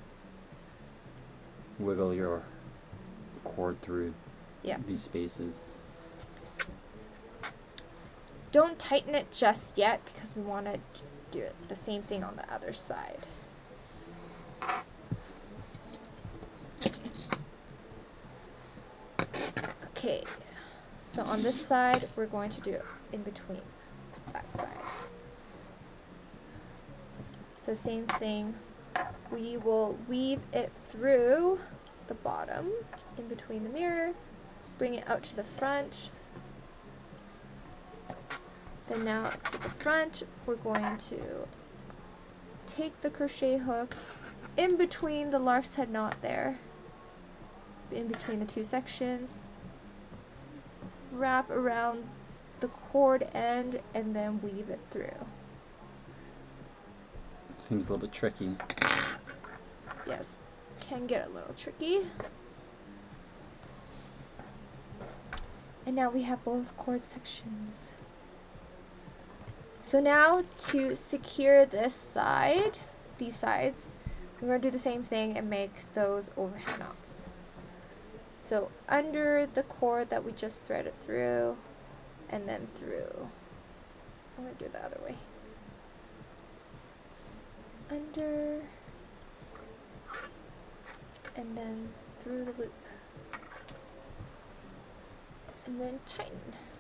wiggle your cord through Yeah. these spaces. Don't tighten it just yet because we want to do it the same thing on the other side. Okay, so on this side we're going to do it in between that side. So same thing, we will weave it through the bottom in between the mirror, bring it out to the front. Then now it's at the front, we're going to take the crochet hook in between the lark's head knot there, in between the two sections, wrap around the cord end, and then weave it through. Seems a little bit tricky. Yes, can get a little tricky. And now we have both cord sections. So now to secure this side, these sides, we're going to do the same thing and make those overhand knots. So under the cord that we just threaded through, and then through. I'm going to do it the other way. Under, and then through the loop. And then tighten.